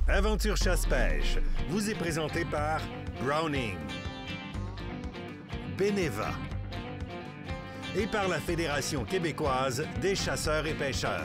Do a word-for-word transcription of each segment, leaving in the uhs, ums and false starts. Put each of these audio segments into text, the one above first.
Aventure chasse-pêche vous est présenté par Browning, Beneva et par la Fédération québécoise des chasseurs et pêcheurs.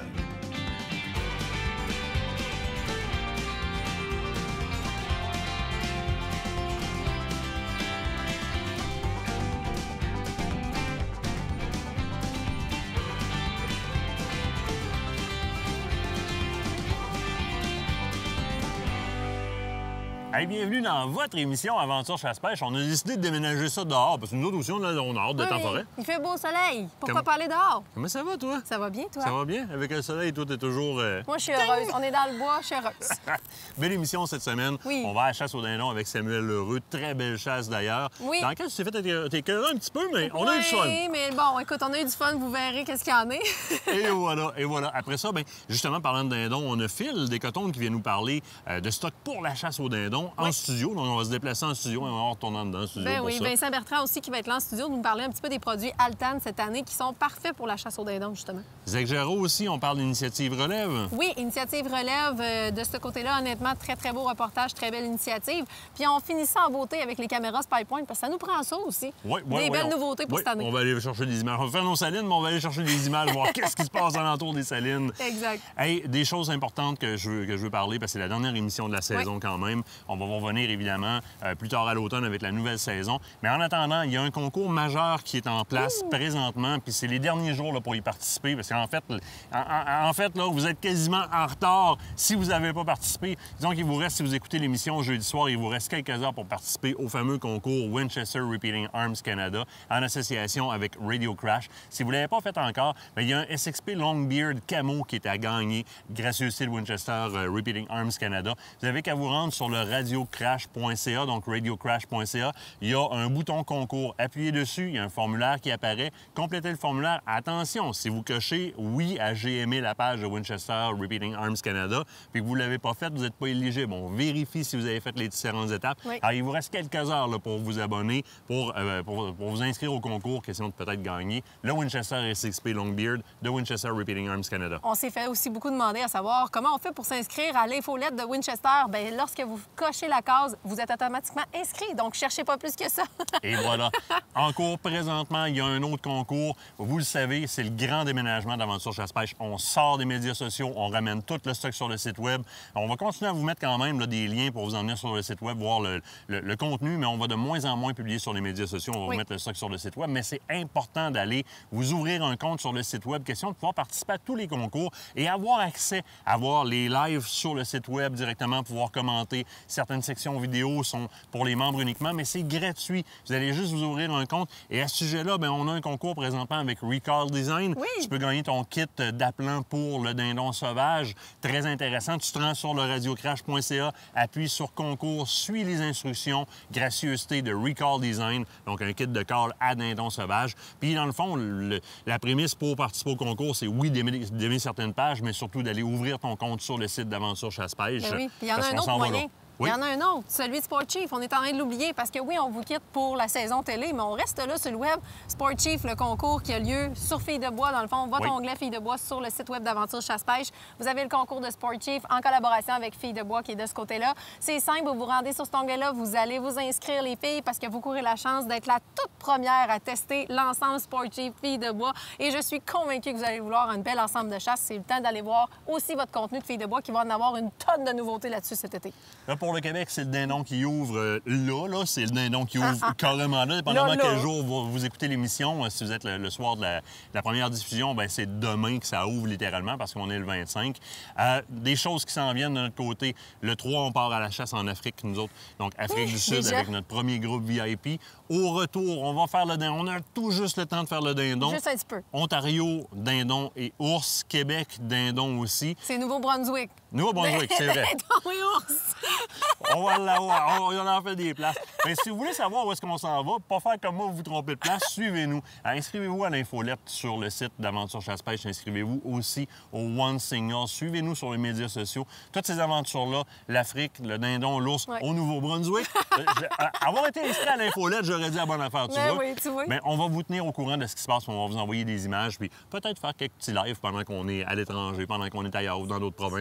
Hey, bienvenue dans votre émission Aventure chasse-pêche. On a décidé de déménager ça dehors parce que nous autres aussi, on a, on a hâte d'être oui, en forêt. Il fait beau soleil. Pourquoi Comment... pas aller dehors? Comment ça va, toi? Ça va bien, toi? Ça va bien? Avec le soleil, toi, t'es toujours... Euh... Moi, je suis heureuse. On est dans le bois, je suis heureuse. Belle émission cette semaine. Oui. On va à la chasse au dindon avec Samuel Leroux. Très belle chasse, d'ailleurs. Oui. Dans laquelle tu t'es fait t'es écœuré un petit peu, mais on a eu du fun. Oui, mais bon, écoute, on a eu du fun. Vous verrez qu'est-ce qu'il y en a. Et voilà, et voilà. Après ça, bien, justement, parlant de dindon, on a Phil des Cotones qui vient nous parler euh, de stock pour la chasse au dindon en oui. studio. Donc, on va se déplacer en studio et on va retourner dedans en studio. Ben pour oui, ça. Vincent Bertrand aussi qui va être là en studio nous parler un petit peu des produits Altan cette année qui sont parfaits pour la chasse au dindon, justement. Zach Géraud aussi, on parle d'initiative Relève. Oui, initiative Relève. Euh, de ce côté-là, honnêtement, très, très beau reportage, très belle initiative. Puis on finit ça en beauté avec les caméras SpyPoint parce que ça nous prend ça aussi. Oui, oui, des oui, belles on... nouveautés pour oui, cette année. On va aller chercher des images. On va faire nos salines, mais on va aller chercher des images, voir qu'est-ce qui se passe alentour des salines. Exact. Hey, des choses importantes que je veux, que je veux parler parce que c'est la dernière émission de la saison oui. quand même. On va revenir évidemment euh, plus tard à l'automne avec la nouvelle saison. Mais en attendant, il y a un concours majeur qui est en place Ouh. présentement, puis c'est les derniers jours là, pour y participer parce qu'en fait, en, en, en fait là, vous êtes quasiment en retard si vous n'avez pas participé. Disons qu'il vous reste, si vous écoutez l'émission jeudi soir, il vous reste quelques heures pour participer au fameux concours Winchester Repeating Arms Canada en association avec Radio Crash. Si vous ne l'avez pas fait encore, bien, il y a un S X P Longbeard Camo qui est à gagner, gracieuseté de Winchester uh, Repeating Arms Canada. Vous n'avez qu'à vous rendre sur le radio crash point c a, donc radio crash point c a. Il y a un bouton concours. Appuyez dessus, il y a un formulaire qui apparaît. Complétez le formulaire. Attention, si vous cochez « Oui » à « J'ai aimé la page de Winchester Repeating Arms Canada », puis que vous ne l'avez pas fait, vous n'êtes pas éligible. On vérifie si vous avez fait les différentes étapes. Oui. Alors, il vous reste quelques heures là, pour vous abonner, pour, euh, pour, pour vous inscrire au concours, question de peut-être gagner le Winchester S X P Longbeard de Winchester Repeating Arms Canada. On s'est fait aussi beaucoup demander à savoir comment on fait pour s'inscrire à l'infolette de Winchester. Bien, lorsque vous cochez la case, vous êtes automatiquement inscrit. Donc, cherchez pas plus que ça. Et voilà. En cours, présentement, il y a un autre concours. Vous le savez, c'est le grand déménagement d'Aventure chasse-pêche. On sort des médias sociaux, on ramène tout le stock sur le site Web. On va continuer à vous mettre quand même là, des liens pour vous emmener sur le site Web, voir le, le, le contenu, mais on va de moins en moins publier sur les médias sociaux. On va oui. vous mettre le stock sur le site Web. Mais c'est important d'aller vous ouvrir un compte sur le site Web, question de pouvoir participer à tous les concours et avoir accès à voir les lives sur le site Web directement, pouvoir commenter. Certaines sections vidéo sont pour les membres uniquement, mais c'est gratuit. Vous allez juste vous ouvrir un compte. Et à ce sujet-là, bien, on a un concours présentement avec Recall Design. Oui. Tu peux gagner ton kit d'appelant pour le dindon sauvage. Très intéressant. Tu te rends sur le radio crash point c a, appuie sur concours, suis les instructions, gracieuseté de Recall Design, donc un kit de call à dindon sauvage. Puis, dans le fond, le, la prémisse pour participer au concours, c'est oui, d'aimer certaines pages, mais surtout d'aller ouvrir ton compte sur le site d'Aventure chasse-pêche. Ben oui. Puis il y en a un autre moyen. Oui. Il y en a un autre, celui de Sport Chief. On est en train de l'oublier parce que oui, on vous quitte pour la saison télé, mais on reste là sur le web. Sport Chief, le concours qui a lieu sur Filles de bois, dans le fond, votre oui. onglet Filles de bois sur le site web d'Aventure chasse-pêche. Vous avez le concours de Sport Chief en collaboration avec Filles de bois qui est de ce côté-là. C'est simple, vous vous rendez sur cet onglet-là, vous allez vous inscrire les filles parce que vous courez la chance d'être la toute première à tester l'ensemble Sport Chief Filles de bois. Et je suis convaincue que vous allez vouloir un bel ensemble de chasse. C'est le temps d'aller voir aussi votre contenu de Filles de bois qui va en avoir une tonne de nouveautés là-dessus cet été. Là, pour le Québec, c'est le dindon qui ouvre euh, là, là. C'est le dindon qui ouvre ah, ah. carrément là. Dépendamment là, là. quel jour vous, vous écoutez l'émission, si vous êtes le, le soir de la, de la première diffusion, bien, c'est demain que ça ouvre littéralement parce qu'on est le vingt-cinq. Euh, des choses qui s'en viennent de notre côté. Le trois, on part à la chasse en Afrique, nous autres. Donc, Afrique du Sud déjà? Avec notre premier groupe V I P. Au retour, on va faire le dindon. On a tout juste le temps de faire le dindon. Juste un petit peu. Ontario, dindon et ours. Québec, dindon aussi. C'est Nouveau-Brunswick. Nouveau-Brunswick, c'est vrai. Dindon et ours. On va l'avoir. On en fait des places. Mais si vous voulez savoir où est-ce qu'on s'en va, pas faire comme moi, vous vous trompez de place, suivez-nous. Inscrivez-vous à l'infolette sur le site d'Aventure chasse-pêche. Inscrivez-vous aussi au One Signal. Suivez-nous sur les médias sociaux. Toutes ces aventures-là, l'Afrique, le dindon, l'ours, ouais. au Nouveau-Brunswick. Avoir été inscrit à l'infolette, j'aurais dit la bonne affaire, tu Mais vois. oui, tu vois. Mais on va vous tenir au courant de ce qui se passe. On va vous envoyer des images, puis peut-être faire quelques petits lives pendant qu'on est à l'étranger, pendant qu'on est ailleurs ou dans d'autres provinces en train de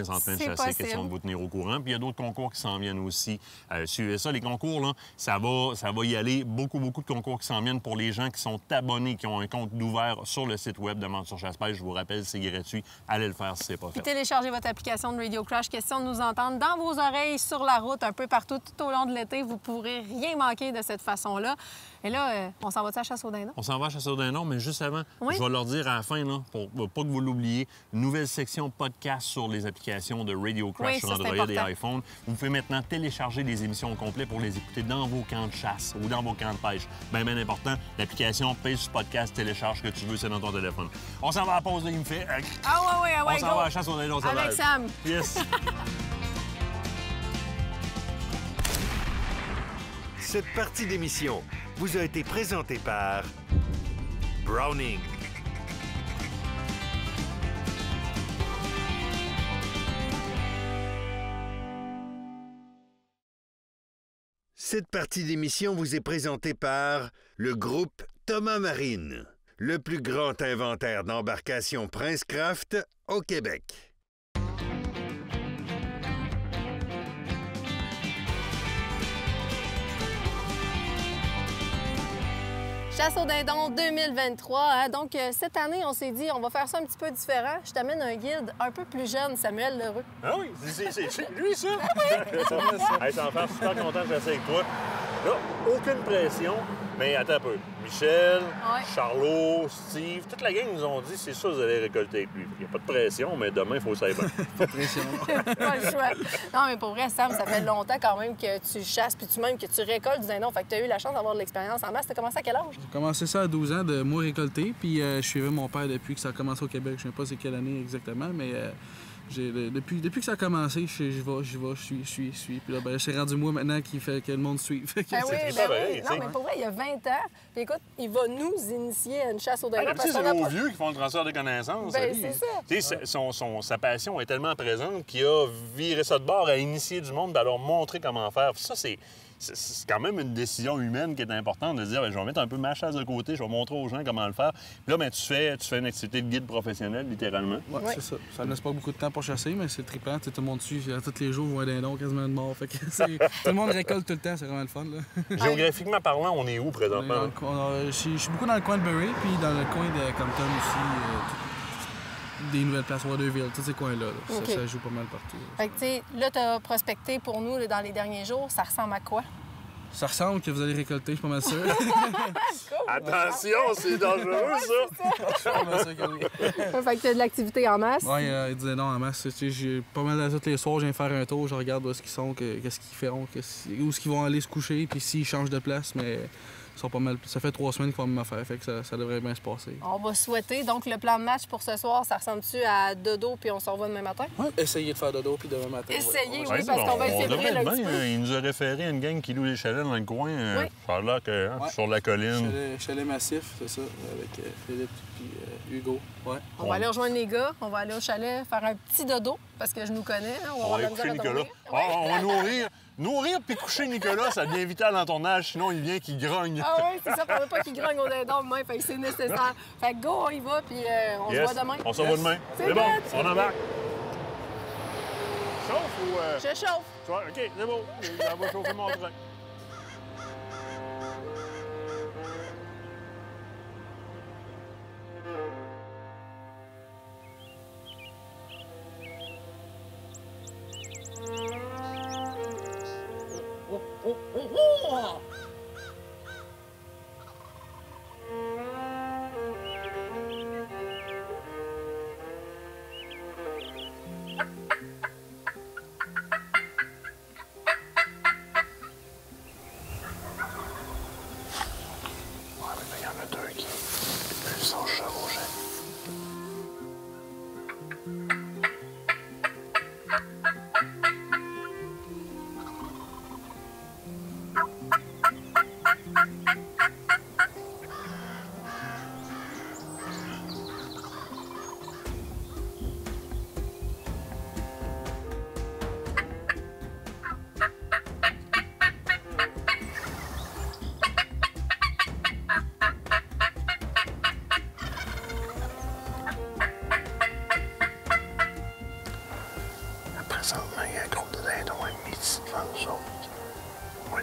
C'est chasser, possible. question de vous tenir au courant. Puis il y a d'autres concours qui s'en viennent aussi. Euh, suivez ça. Les concours, là, ça va, ça va y aller. Beaucoup, beaucoup de concours qui s'en viennent pour les gens qui sont abonnés, qui ont un compte ouvert sur le site web de Monture Chasse-Pêche. Je vous rappelle, c'est gratuit. Allez le faire si c'est pas fait. Puis téléchargez votre application de Radio Crush. Question de nous entendre dans vos oreilles, sur la route, un peu partout, tout au long de l'été. Vous pourrez rien manquer de cette façon-là. Et là, euh, on s'en va-tu à la chasse au dindon? On s'en va à chasser au dindon, mais juste avant, Oui? je vais leur dire à la fin, là, pour pas que vous l'oubliez, une nouvelle section podcast sur les applications de Radio Crush Oui, sur ça, c'est Android et important. iPhone. Vous pouvez maintenant télécharger les émissions au complet pour les écouter dans vos camps de chasse ou dans vos camps de pêche. Bien, bien important, l'application pêche sur podcast, télécharge ce que tu veux, c'est dans ton téléphone. On s'en va à la pause, là, il me fait... Ah ouais, ouais, ah ouais, On s'en go! va à la chasse au dindon sauvage. Avec Sam. Yes! Cette partie d'émission vous a été présentée par Browning. Cette partie d'émission vous est présentée par le groupe Thomas Marine, le plus grand inventaire d'embarcations Princecraft au Québec. Chasse au dindon deux mille vingt-trois. Hein? Donc, euh, cette année, on s'est dit, on va faire ça un petit peu différent. Je t'amène un guide un peu plus jeune, Samuel Leroux. Ah oui, c'est c'est- c'est lui, ça! Hey, ça va faire super content de chasser avec toi. Là, aucune pression, mais attends un peu. Michel, Ouais. Charlot, Steve, toute la gang nous ont dit c'est ça vous allez récolter avec lui. Il n'y a pas de pression, mais demain, il faut ça bien. Pas de pression. Pas le choix. Non, mais pour vrai, Sam, ça fait longtemps quand même que tu chasses, puis tu même que tu récoltes du dindon. Fait que tu as eu la chance d'avoir de l'expérience en masse. Tu as commencé à quel âge? J'ai commencé ça à douze ans, de moi récolter, puis euh, je suivais mon père depuis que ça a commencé au Québec. Je ne sais pas c'est quelle année exactement, mais euh, j'ai, le- depuis, depuis que ça a commencé, je je vais, je vais, je suis, je suis, je suis. Puis là, ben, c'est rendu moi maintenant qui fait que le monde suit. Fait que Ben c'est- oui, c'est ben pareil, oui. tu sais. Non, mais pour vrai, il y a vingt ans. Puis écoute, il va nous initier à une chasse au dindon. Ah, parce c'est qu'on a nos pas- vieux qui font le transfert de connaissances. Ben, lui. c'est ça. Tu sais, son- son- sa passion est tellement présente qu'il a viré ça de bord à initier du monde, à leur montrer comment faire. Puis ça, c'est... C'est c'est quand même une décision humaine qui est importante de dire ben, je vais mettre un peu ma chasse de côté, je vais montrer aux gens comment le faire. Puis là, ben, tu, fais, tu fais une activité de guide professionnel, littéralement. Ouais, Oui. c'est ça. Ça ne laisse pas beaucoup de temps pour chasser, mais c'est trippant. Tu sais, tout le monde suit. À tous les jours, on voit un dindon quasiment de mort. Fait que c'est- tout le monde récolte tout le temps. C'est vraiment le fun. Là. Géographiquement parlant, on est où On est présentement? dans le coin- on a- Je suis je suis beaucoup dans le coin de Bury, puis dans le coin de Compton aussi. euh, tout- des nouvelles places, Waterville, tous ces coins-là. là. OK. Ça, ça joue pas mal partout. là. Fait que, tu sais, là, tu as prospecté pour nous là, dans les derniers jours. Ça ressemble à quoi? Ça ressemble que vous allez récolter, je suis pas mal sûr. Attention, c'est dangereux, ça! Je suis pas mal sûr que oui. Fait que tu as de l'activité en masse. Ouais, euh, il disait non en masse. Tu sais, j'ai pas mal tous les soirs, je viens faire un tour, je regarde où est-ce qu'ils sont, que- qu'est-ce qu'ils feront, qu'est-ce- où est-ce qu'ils vont aller se coucher, puis s'ils changent de place, mais ils sont pas mal. Ça fait trois semaines qu'ils font la même affaire, fait que ça, ça devrait bien se passer. On va souhaiter. Donc, le plan de match pour ce soir, ça ressemble-tu à dodo puis on se revoit demain matin? Ouais, essayez de faire dodo, puis demain matin. Essayez, ouais, oui, Ouais, parce qu'on va on essayer de devrait briller être un petit bien, peu. hein. Il nous a référé à une gang qui loue les chalets dans le coin. euh, Oui. Ça a l'air que, hein, Ouais. sur la colline. Chalet, chalet massif, c'est ça, avec euh, Philippe puis euh, Hugo. Ouais. On va aller rejoindre les gars, on va aller au chalet faire un petit dodo, parce que je nous connais. hein, On avoir va de la aller coucher misère à Nicolas. dormir. Ah, on va nourrir. Nourrir puis coucher Nicolas, ça devient vital dans ton âge, sinon il vient qu'il grogne. Ah oui, c'est ça, on veut pas qu'il grogne au dindon demain, fait que c'est nécessaire. Fait que go, on y va, puis euh, on Yes. se voit demain. On se revoit demain. C'est C'est bon, good. on embarque. Chauffe ou... euh, Je chauffe. tu vois, OK, c'est beau. On va chauffer mon train. Il y en a deux qui sont chevauchés.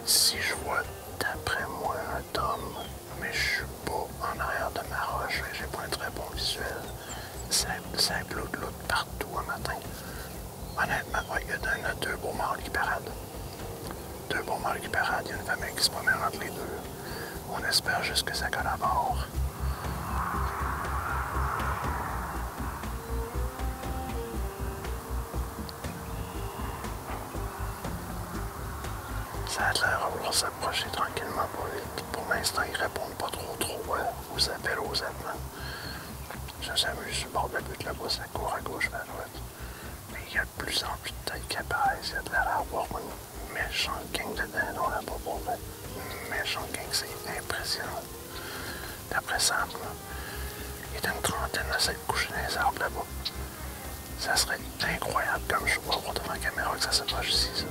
Écoute, si je vois d'après moi un tome, mais je suis pas en arrière de ma roche, j'ai pas un très bon visuel. Ça, ça bloute partout un matin. Honnêtement, il y a deux beaux mâles qui paradent. Deux beaux mâles qui paradent, il y a une famille qui se promène entre les deux. On espère juste que ça collabore. Ça a l'air à vouloir s'approcher tranquillement, pas vite. Pour l'instant, ils répondent pas trop trop euh, aux appels, aux appels. Ça s'amuse sur le bord de la butte là-bas, ça court à gauche, à droite. Mais il y a de plus en plus de têtes qui apparaissent. Il y a de l'air à avoir une méchante gang de dindons là-bas pour vrai. Une méchante gang, c'est impressionnant. D'après Sam, il y a une trentaine à s'être couchés dans les arbres là-bas. Ça serait incroyable comme je vois voir devant la caméra que ça s'approche ici, ça.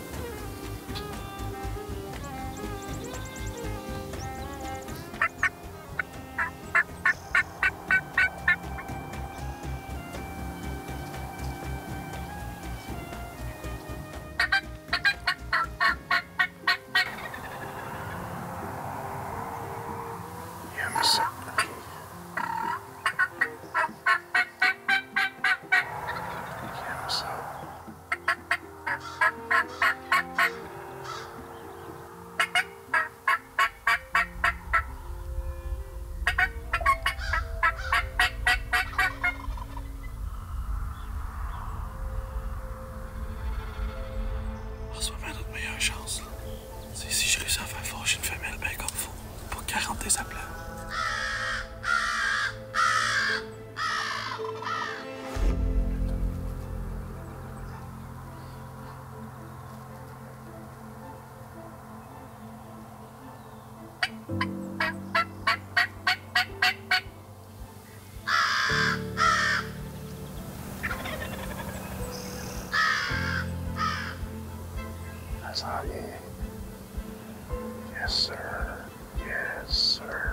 Yes, sir. Yes, sir.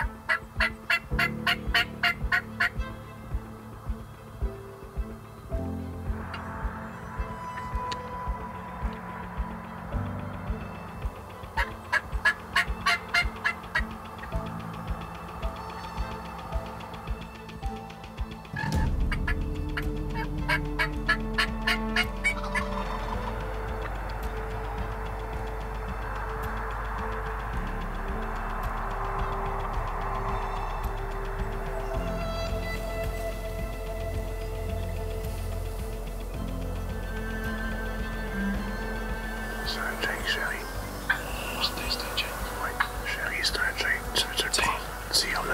C'est un Jake, chérie. C'est un Jake. Oui, chérie, c'est un Jake. Tu veux dire quoi? Tire-le.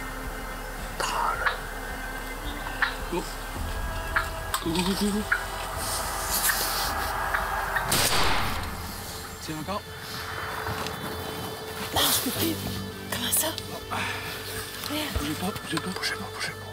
Prends-le. Oh. Coucou, coucou, coucou. Tiens encore. Lâche, Poupée. Comment ça? Bougez pas, bougez pas. Bougez pas, bougez pas.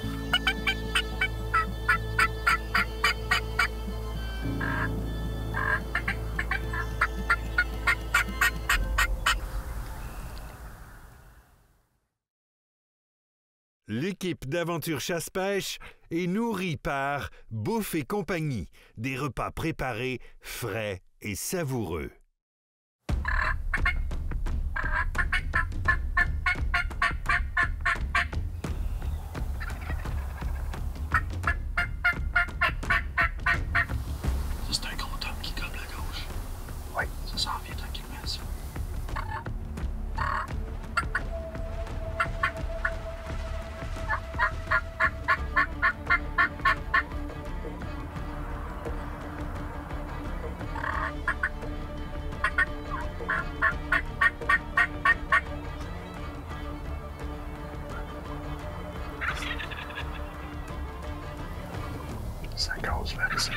L'équipe d'Aventure Chasse-Pêche est nourrie par Bouffe et compagnie, des repas préparés, frais et savoureux. Ça, c'est un gros homme qui gobe la gauche. Oui. Ça s'en vient tranquillement, ça. Ça cause vers ici.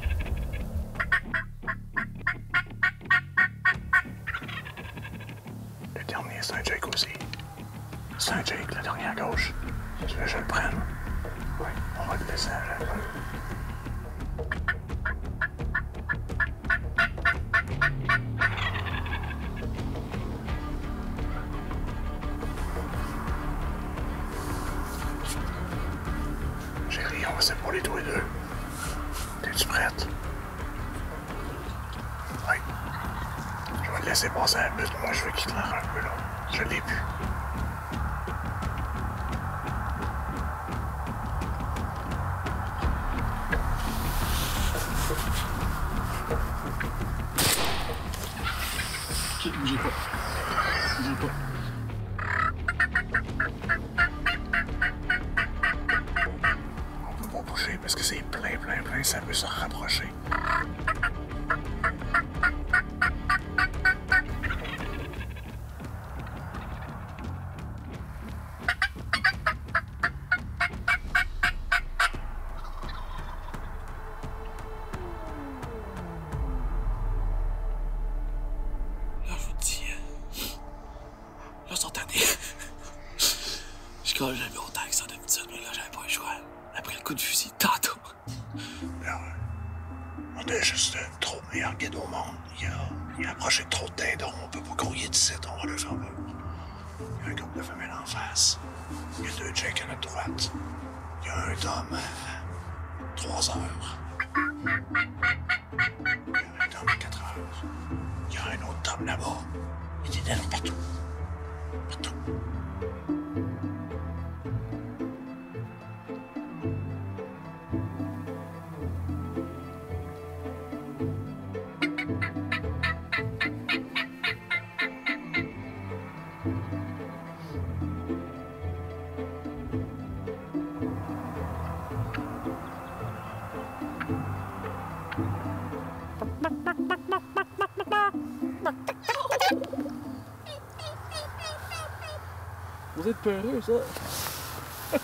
Le dernier, c'est un Jake aussi. C'est un Jake, le dernier à gauche. Tu veux que je le prenne? Oui, on va le laisser à la fin. Chérie, on va s'épauler tous les deux. T'es-tu prête? Oui. Je vais le laisser passer un but. Moi, je veux qu'il te l'en un peu, là. Je l'ai vu. Ok, bougez pas. Bougez pas. On peut pas bouger parce que c'est plein, plein, plein. Ça peut se rapprocher. Je crois que j'avais autant que ça d'habitude, mais là, j'avais pas le choix. Après le coup de fusil, tantôt. Là, on est juste le trop meilleur guide au monde. Il a, il a approché trop de dindons. On peut pas grouiller d'ici, on va le faire peur. Il y a un groupe de femelles en face. Il y a deux Jake à notre droite. Il y a un Tom à trois heures. Il y a un Tom à quatre heures. Il y a un autre Tom là-bas. Il y a des dindons partout. Partout. Vous êtes peureux, ça?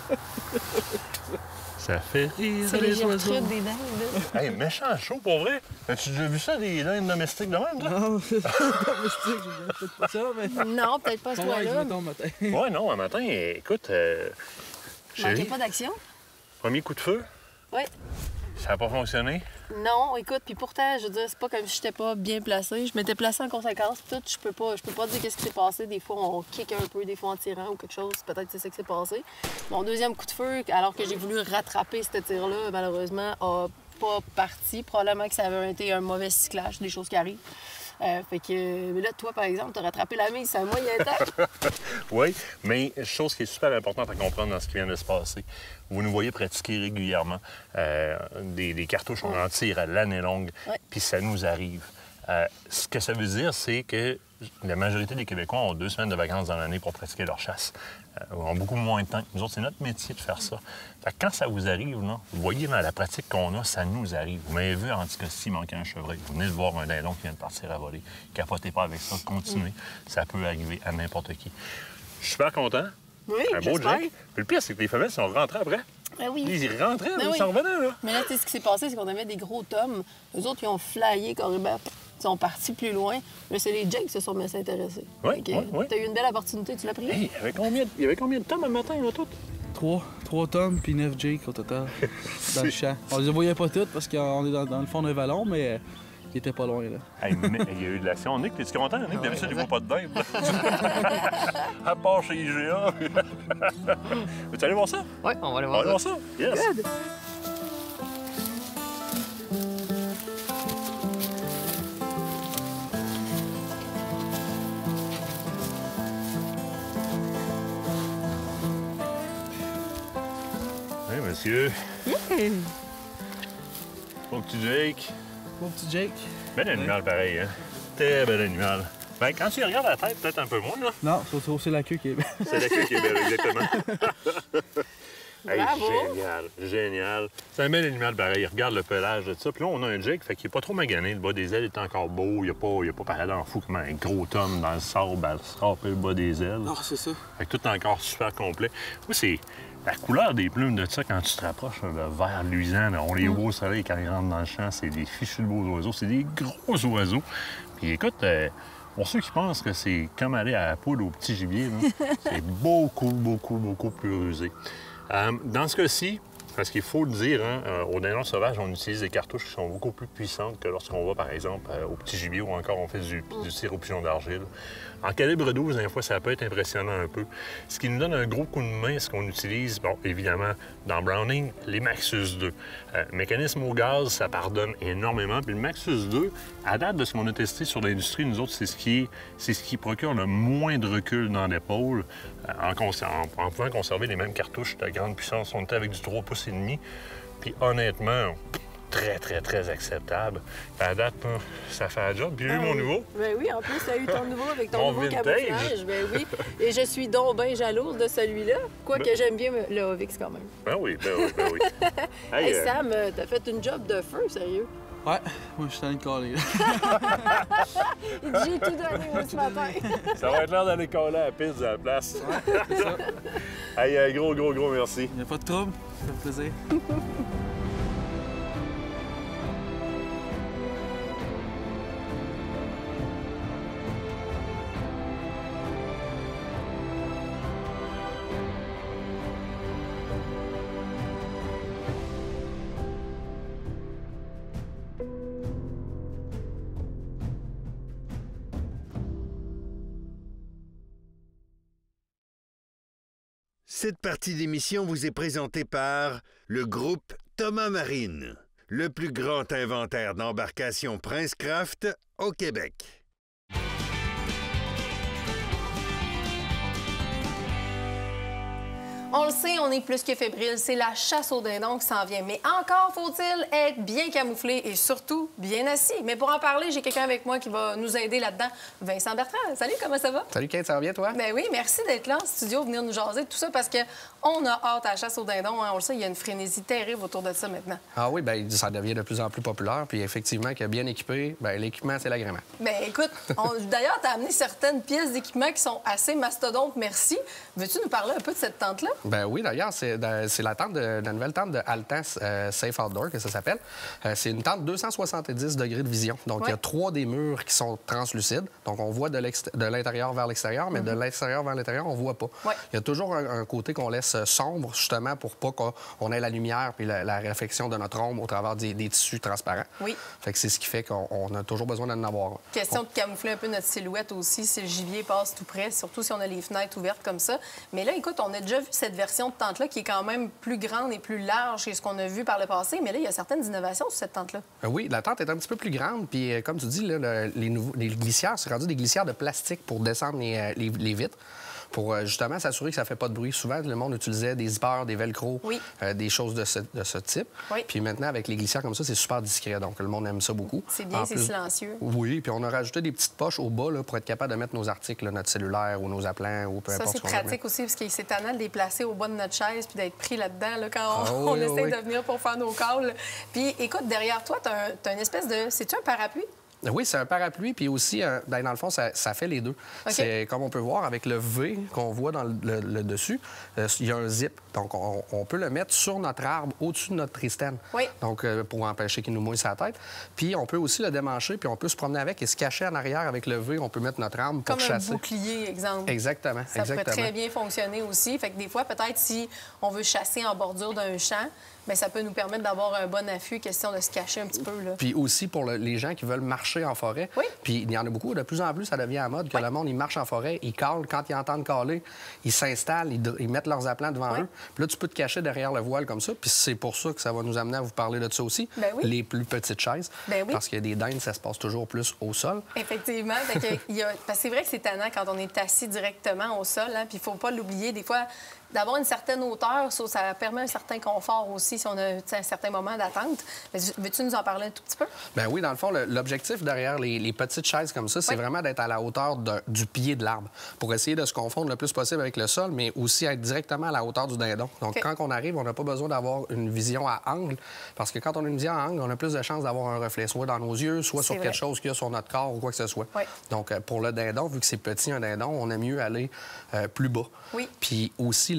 Ça fait rire C'est les les oiseaux. Gertrude des dindes. Hey, méchant chaud, pour vrai. As-tu déjà vu ça, des dindes domestiques de même, là? Non, c'est pas domestique, je dirais peut-être pas ça, mais... Non, peut-être pas à ce Ouais, point-là. mettons, matin. Ouais, non, un matin, écoute, euh, Manquez chérie, pas d'action? premier coup de feu, Oui. ça n'a pas fonctionné. Non, écoute, puis pourtant, je veux dire, c'est pas comme si j'étais pas bien placée. Je m'étais placée en conséquence, puis tout, je peux pas, je peux pas dire qu'est-ce qui s'est passé. Des fois, on kick un peu, des fois en tirant ou quelque chose. Peut-être que c'est ça qui s'est passé. Mon deuxième coup de feu, alors que j'ai voulu rattraper ce tir-là, malheureusement, a pas parti. Probablement que ça avait été un mauvais cyclage, des choses qui arrivent. Euh, fait que, mais là, toi, par exemple, t'as rattrapé la mise, c'est un moyen temps. Oui, mais chose qui est super importante à comprendre dans ce qui vient de se passer, vous nous voyez pratiquer régulièrement. Euh, des, des cartouches, on en tire à l'année longue, Ouais. puis ça nous arrive. Euh, ce que ça veut dire, c'est que la majorité des Québécois ont deux semaines de vacances dans l'année pour pratiquer leur chasse. Euh, ont beaucoup moins de temps que nous autres. C'est notre métier de faire ça. Fait que quand ça vous arrive, là, vous voyez dans la pratique qu'on a, ça nous arrive. Vous m'avez vu en Anticosti manquer un chevreuil. Vous venez de voir un dindon qui vient de partir à voler. Capotez pas avec ça, continuez. Ça peut arriver à n'importe qui. Je suis super content. Oui, Un beau j'espère. Jack. Puis le pire, c'est que les femelles sont rentrées après. Ben oui. Ils rentraient, Ben ils oui. s'en revenaient, là. Mais là, tu sais, ce qui s'est passé, c'est qu'on avait des gros tomes. Eux autres, ils ont flyé carrément. Ils sont partis plus loin. Mais c'est les Jakes qui se sont mis à s'intéresser. Oui, OK? oui, oui. T'as eu une belle opportunité, tu l'as pris? Hey, il y avait combien, il y avait combien de tomes un matin, là, tout? Trois. Trois tomes puis neuf Jake au total, dans le champ. On les voyait pas toutes parce qu'on est dans, dans le fond d'un vallon, mais euh, ils étaient pas loin, là. Hey, mais il y a eu de l'action. Nick, t'es-tu content? Nick, d'habitude, il ne voit pas de dinde. là. À part chez I G A. Veux-tu aller voir ça? Oui, on va aller On va aller voir ça? Yes. Good. Oui, monsieur. Mon petit Jake. Mon petit Jake. Bel animal, pareil, hein? Très bel animal. Ben, quand tu regardes la tête, peut-être un peu moins, là. Non, c'est c'est la queue qui est belle. C'est la queue qui est belle, exactement. Hey, Bravo. génial, génial. C'est un bel animal pareil. Regarde le pelage de ça. Puis là, on a un Jake, fait qu'il est pas trop magané. Le bas des ailes est encore beau. Il n'y a pas, il a pas paradis en fou comme un gros tome dans le sable à se râper le bas des ailes. Ah, c'est ça. Fait que tout est encore super complet. Moi, c'est la couleur des plumes de ça quand tu te rapproches, le vert luisant. Là, on les voit au soleil quand ils rentrent dans le champ. C'est des fichus de beaux oiseaux. C'est des gros oiseaux. Puis écoute, euh, pour ceux qui pensent que c'est comme aller à la poule au petit gibier, là, c'est beaucoup, beaucoup, beaucoup plus rusé. Euh, dans ce cas-ci, Parce qu'il faut le dire, hein, euh, au dindon sauvage, on utilise des cartouches qui sont beaucoup plus puissantes que lorsqu'on va, par exemple, euh, au petit gibier ou encore on fait du, du tir au pigeon d'argile. En calibre douze, des fois, ça peut être impressionnant un peu. Ce qui nous donne un gros coup de main, ce qu'on utilise, bon, évidemment, dans Browning, les Maxus deux. Euh, mécanisme au gaz, ça pardonne énormément. Puis le Maxus deux, à date de ce qu'on a testé sur l'industrie, nous autres, c'est ce qui, c'est ce qui procure le moins de recul dans l'épaule, euh, en, en, en pouvant conserver les mêmes cartouches de grande puissance. On était avec du trois pouces et demi. Puis honnêtement, très, très, très acceptable. À date, ça fait un job. Puis j'ai eu mon nouveau. Ben oui, en plus, tu as eu ton nouveau avec ton Mon nouveau vintage. camouflage. Ben oui. Et je suis donc bien jalouse de celui-là. Quoique Ben... j'aime bien le Ovix quand même. Ben oui, ben oui, ben oui. Hey, hey, euh... Sam, t'as fait une job de feu, sérieux? Ouais, moi je suis allé me caler. Il dit, j'ai tout donné moi ce matin. Ça va être l'heure d'aller coller à la piste à la place. Ouais, c'est ça. Hey, euh, gros, gros, gros merci. Il n'y a pas de trouble, ça fait plaisir. Cette partie d'émission vous est présentée par le groupe Thomas Marine, le plus grand inventaire d'embarcations Princecraft au Québec. On le sait, on est plus que fébrile. C'est la chasse au dindon qui s'en vient. Mais encore faut-il être bien camouflé et surtout bien assis. Mais pour en parler, j'ai quelqu'un avec moi qui va nous aider là-dedans. Vincent Bertrand. Salut, comment ça va? Salut, Kate, ça va bien, toi? Ben oui, merci d'être là en studio, venir nous jaser de tout ça parce qu'on a hâte à la chasse au dindon. Hein. On le sait, il y a une frénésie terrible autour de ça maintenant. Ah oui, bien, ça devient de plus en plus populaire. Puis effectivement, que bien équipé, bien, l'équipement, c'est l'agrément. Ben écoute, on... d'ailleurs, tu as amené certaines pièces d'équipement qui sont assez mastodontes, merci. Veux-tu nous parler un peu de cette tente-là? Ben oui, d'ailleurs, c'est la tente de, la nouvelle tente de Altan euh, Safe Outdoor, que ça s'appelle. Euh, c'est une tente deux cent soixante-dix degrés de vision. Donc, il ouais. y a trois des murs qui sont translucides. Donc, on voit de l'intérieur vers l'extérieur, mais mm-hmm. de l'extérieur vers l'intérieur, on voit pas. Ouais. Il y a toujours un, un côté qu'on laisse sombre, justement, pour pas qu'on ait la lumière puis la, la réflexion de notre ombre au travers des, des tissus transparents. Oui. Fait que c'est ce qui fait qu'on a toujours besoin d'en avoir. Question on... de camoufler un peu notre silhouette aussi, si le gibier passe tout près, surtout si on a les fenêtres ouvertes comme ça. Mais là, écoute, on a déjà vu cette version de tente-là qui est quand même plus grande et plus large que ce qu'on a vu par le passé. Mais là, il y a certaines innovations sur cette tente-là. Oui, la tente est un petit peu plus grande. Puis, euh, comme tu dis, là, le, les, nouveaux, les glissières, c'est rendu des glissières de plastique pour descendre les, euh, les, les vitres. Pour euh, justement s'assurer que ça ne fait pas de bruit. Souvent, le monde utilisait des zippers, des velcro, oui. euh, des choses de ce, de ce type. Oui. Puis maintenant, avec les glissières comme ça, c'est super discret. Donc, le monde aime ça beaucoup. C'est bien, c'est plus... silencieux. Oui, puis on a rajouté des petites poches au bas là, pour être capable de mettre nos articles, là, notre cellulaire ou nos appelants ou peu ça, importe. Ça, c'est pratique aussi, parce que c'est tannant de les placer au bas de notre chaise puis d'être pris là-dedans là, quand on, ah, on oui, essaie oui. de venir pour faire nos calls. Puis, écoute, derrière toi, tu as, as une espèce de... C'est-tu un parapluie? Oui, c'est un parapluie, puis aussi, euh, bien, dans le fond, ça, ça fait les deux. Okay. C'est comme on peut voir avec le V qu'on voit dans le, le, le dessus, euh, il y a un zip. Donc, on, on peut le mettre sur notre arbre, au-dessus de notre tristène. Oui. Donc, euh, pour empêcher qu'il nous mouille sa tête. Puis, on peut aussi le démancher, puis on peut se promener avec et se cacher en arrière avec le V. On peut mettre notre arme pour comme chasser. Comme un bouclier, exemple. Exactement. Ça exactement. pourrait très bien fonctionner aussi. Fait que des fois, peut-être, si on veut chasser en bordure d'un champ, bien, ça peut nous permettre d'avoir un bon affût, question de se cacher un petit peu. Là. Puis aussi, pour le, les gens qui veulent marcher en forêt, oui. puis il y en a beaucoup, de plus en plus, ça devient à mode que oui. le monde, ils marchent en forêt, ils calent, quand ils entendent caler, ils s'installent, ils, ils mettent leurs appelants devant oui. eux. Puis là, tu peux te cacher derrière le voile comme ça, puis c'est pour ça que ça va nous amener à vous parler de ça aussi, ben oui. les plus petites chaises, ben oui. parce qu'il y a des dindes, ça se passe toujours plus au sol. Effectivement. Fait que, il y a... Parce que c'est vrai que c'est tannant quand on est assis directement au sol, hein, puis il ne faut pas l'oublier. Des fois, d'avoir une certaine hauteur, ça, ça permet un certain confort aussi si on a un certain moment d'attente. Veux-tu nous en parler un tout petit peu? Bien oui, dans le fond, l'objectif derrière les, les petites chaises comme ça, c'est oui. vraiment d'être à la hauteur de, du pied de l'arbre pour essayer de se confondre le plus possible avec le sol, mais aussi être directement à la hauteur du dindon. Donc, okay. quand on arrive, on n'a pas besoin d'avoir une vision à angle, parce que quand on a une vision à angle, on a plus de chances d'avoir un reflet, soit dans nos yeux, soit sur vrai. quelque chose qu'il y a sur notre corps ou quoi que ce soit. Oui. Donc, pour le dindon, vu que c'est petit, un dindon, on aime mieux aller euh, plus bas. Oui. Puis aussi,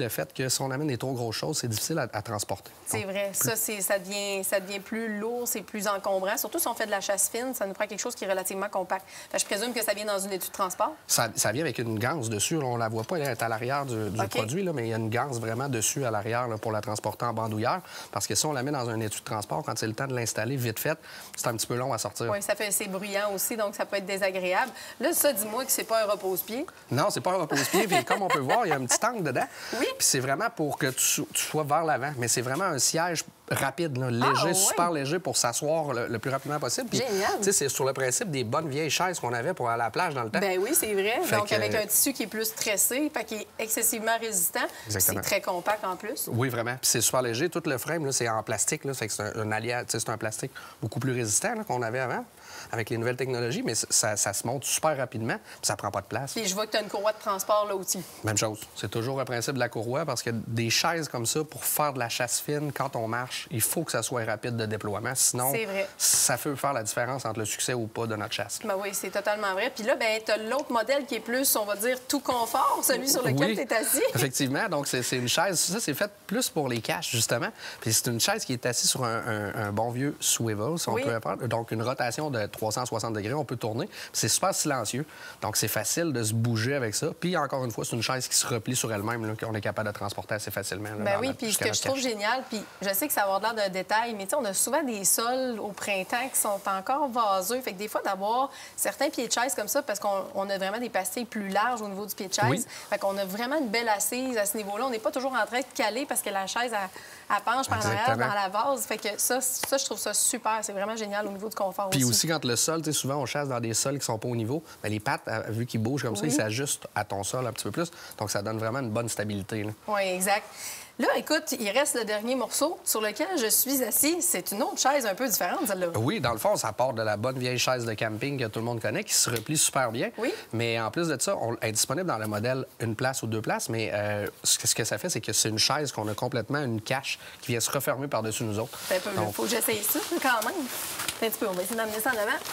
le fait que si on amène des trop grosses choses, c'est difficile à, à transporter. C'est vrai. Ça, ça devient, ça devient plus lourd, c'est plus encombrant. Surtout si on fait de la chasse fine, ça nous prend quelque chose qui est relativement compact. Fait que je présume que ça vient dans une étui de transport? Ça, ça vient avec une ganse dessus. Là, on la voit pas, elle est à l'arrière du, du okay. produit, là, mais il y a une ganse vraiment dessus à l'arrière pour la transporter en bandoulière. Parce que si on la met dans un étui de transport, quand c'est le temps de l'installer vite fait, c'est un petit peu long à sortir. Oui, ça fait c'est bruyant aussi, donc ça peut être désagréable. Là, ça, dis-moi que c'est pas un repose-pied. Non, c'est pas un repose-pied. Puis comme on peut voir, il y a un petit angle dedans. Oui. Puis c'est vraiment pour que tu, tu sois vers l'avant. Mais c'est vraiment un siège rapide, là, léger, ah, oui. super léger pour s'asseoir le, le plus rapidement possible. Puis, génial. Tu sais, c'est sur le principe des bonnes vieilles chaises qu'on avait pour aller à la plage dans le temps. Ben oui, c'est vrai. Fait donc, que... avec un tissu qui est plus stressé, fait qui est excessivement résistant. C'est très compact en plus. Oui, vraiment. Puis c'est super léger. Tout le frame, c'est en plastique. Là, fait que c'est un, un alliage, c'est un plastique beaucoup plus résistant qu'on avait avant, avec les nouvelles technologies, mais ça, ça se monte super rapidement, puis ça prend pas de place. Puis je vois que tu as une courroie de transport là aussi. Même chose. C'est toujours le principe de la courroie, parce que des chaises comme ça, pour faire de la chasse fine, quand on marche, il faut que ça soit rapide de déploiement. Sinon, vrai. ça peut faire la différence entre le succès ou pas de notre chasse. Ben oui, c'est totalement vrai. Puis là, ben, tu as l'autre modèle qui est plus, on va dire, tout confort, celui sur lequel oui, tu es assis. Effectivement. Donc, c'est une chaise, ça, c'est fait plus pour les caches, justement. Puis c'est une chaise qui est assise sur un, un, un bon vieux swivel, si on oui. peut apprendre. Donc, une rotation de trois cent soixante degrés, on peut tourner. C'est super silencieux. Donc, c'est facile de se bouger avec ça. Puis, encore une fois, c'est une chaise qui se replie sur elle-même, qu'on est capable de transporter assez facilement. Là, ben oui, notre, puis ce que je trouve génial, puis je sais que ça va avoir l'air d'un détail, mais tu sais, on a souvent des sols au printemps qui sont encore vaseux. Fait que des fois, d'avoir certains pieds de chaise comme ça, parce qu'on a vraiment des pastilles plus larges au niveau du pied de chaise. Oui. Fait qu'on a vraiment une belle assise à ce niveau-là. On n'est pas toujours en train de caler parce que la chaise, elle, elle penche par arrière dans la vase. Fait que ça, ça, je trouve ça super. C'est vraiment génial au niveau du confort puis aussi. Puis aussi, quand le sol, tu sais, souvent, on chasse dans des sols qui sont pas au niveau, bien, les pattes, vu qu'ils bougent comme oui. ça, ils s'ajustent à ton sol un petit peu plus. Donc, ça donne vraiment une bonne stabilité. Oui, exact. Là, écoute, il reste le dernier morceau sur lequel je suis assis. C'est une autre chaise un peu différente, celle-là. Oui, dans le fond, ça part de la bonne vieille chaise de camping que tout le monde connaît, qui se replie super bien. Oui. Mais en plus de ça, on est disponible dans le modèle une place ou deux places, mais euh, ce que ça fait, c'est que c'est une chaise qu'on a complètement une cache qui vient se refermer par-dessus nous autres. Un peu, il faut que j'essaye ça, quand même. Un petit peu, on va essayer d'amener ça en avant.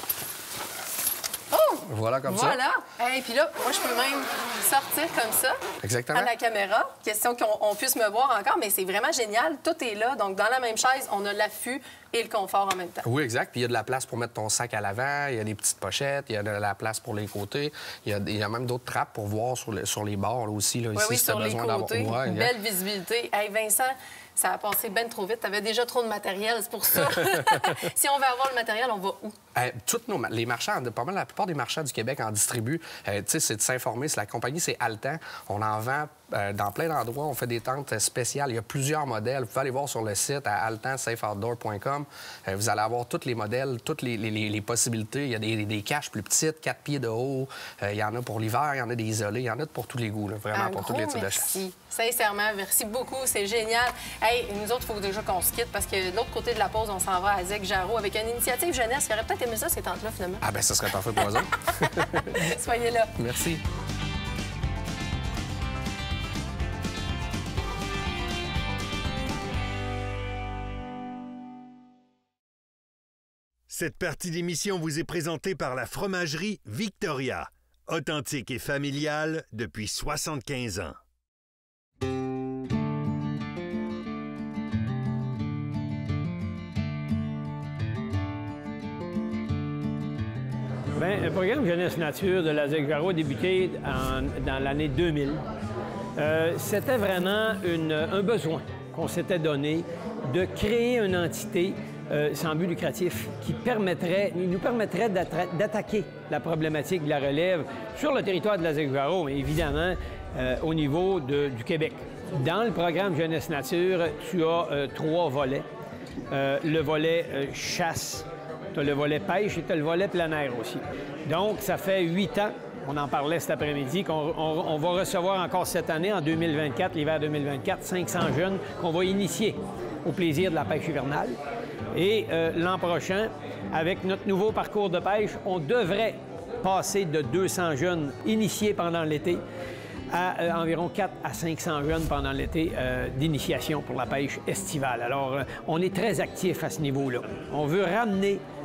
Oh! Voilà, comme voilà. ça. Voilà. Et puis là, moi, je peux même sortir comme ça. Exactement. À la caméra. Question qu'on puisse me voir encore, mais c'est vraiment génial. Tout est là. Donc, dans la même chaise, on a l'affût et le confort en même temps. Oui, exact. Puis il y a de la place pour mettre ton sac à l'avant, il y a des petites pochettes, il y a de la place pour les côtés. Il y a, il y a même d'autres trappes pour voir sur, le, sur les bords là, aussi. Là, oui, ici, oui, si sur les côtés. Ouais, une belle visibilité. Hey, Vincent, ça a passé bien trop vite. Tu avais déjà trop de matériel, c'est pour ça. Si on veut avoir le matériel, on va où? Euh, toutes nos, les marchands, pas mal, la plupart des marchands du Québec en distribuent. Euh, tu sais, c'est de s'informer. La compagnie, c'est Altan. On en vend euh, dans plein d'endroits. On fait des tentes spéciales. Il y a plusieurs modèles. Vous pouvez aller voir sur le site à altan safe outdoor point com. Euh, vous allez avoir tous les modèles, toutes les, les, les possibilités. Il y a des, des caches plus petites, quatre pieds de haut. Euh, il y en a pour l'hiver, il y en a des isolés. Il y en a pour tous les goûts, là, vraiment, Un pour tous les types de chasse. Sincèrement, merci beaucoup. C'est génial. Hey, nous autres, il faut déjà qu'on se quitte parce que de l'autre côté de la pause, on s'en va à Zec-Jarreau avec une initiative jeunesse. Il aurait peut-être aimé ça, ces tentes-là, finalement. Ah, bien, ça serait parfait pour eux autres. Soyez là. Merci. Cette partie d'émission vous est présentée par la fromagerie Victoria, authentique et familiale depuis soixante-quinze ans. Bien, le programme Jeunesse Nature de la Zec-Jarreau a débuté en, dans l'année deux mille. Euh, C'était vraiment une, un besoin qu'on s'était donné de créer une entité euh, sans but lucratif qui permettrait, nous permettrait d'attaquer la problématique de la relève sur le territoire de la Zec-Jarreau, mais évidemment euh, au niveau de, du Québec. Dans le programme Jeunesse Nature, tu as euh, trois volets. Euh, le volet euh, chasse, tu as le volet pêche et tu as le volet plein air aussi. Donc, ça fait huit ans, on en parlait cet après-midi, qu'on on, on va recevoir encore cette année, en deux mille vingt-quatre, l'hiver deux mille vingt-quatre, cinq cents jeunes qu'on va initier au plaisir de la pêche hivernale. Et euh, l'an prochain, avec notre nouveau parcours de pêche, on devrait passer de deux cents jeunes initiés pendant l'été à euh, environ quatre à cinq cents jeunes pendant l'été euh, d'initiation pour la pêche estivale. Alors, euh, on est très actifs à ce niveau-là. On veut ramener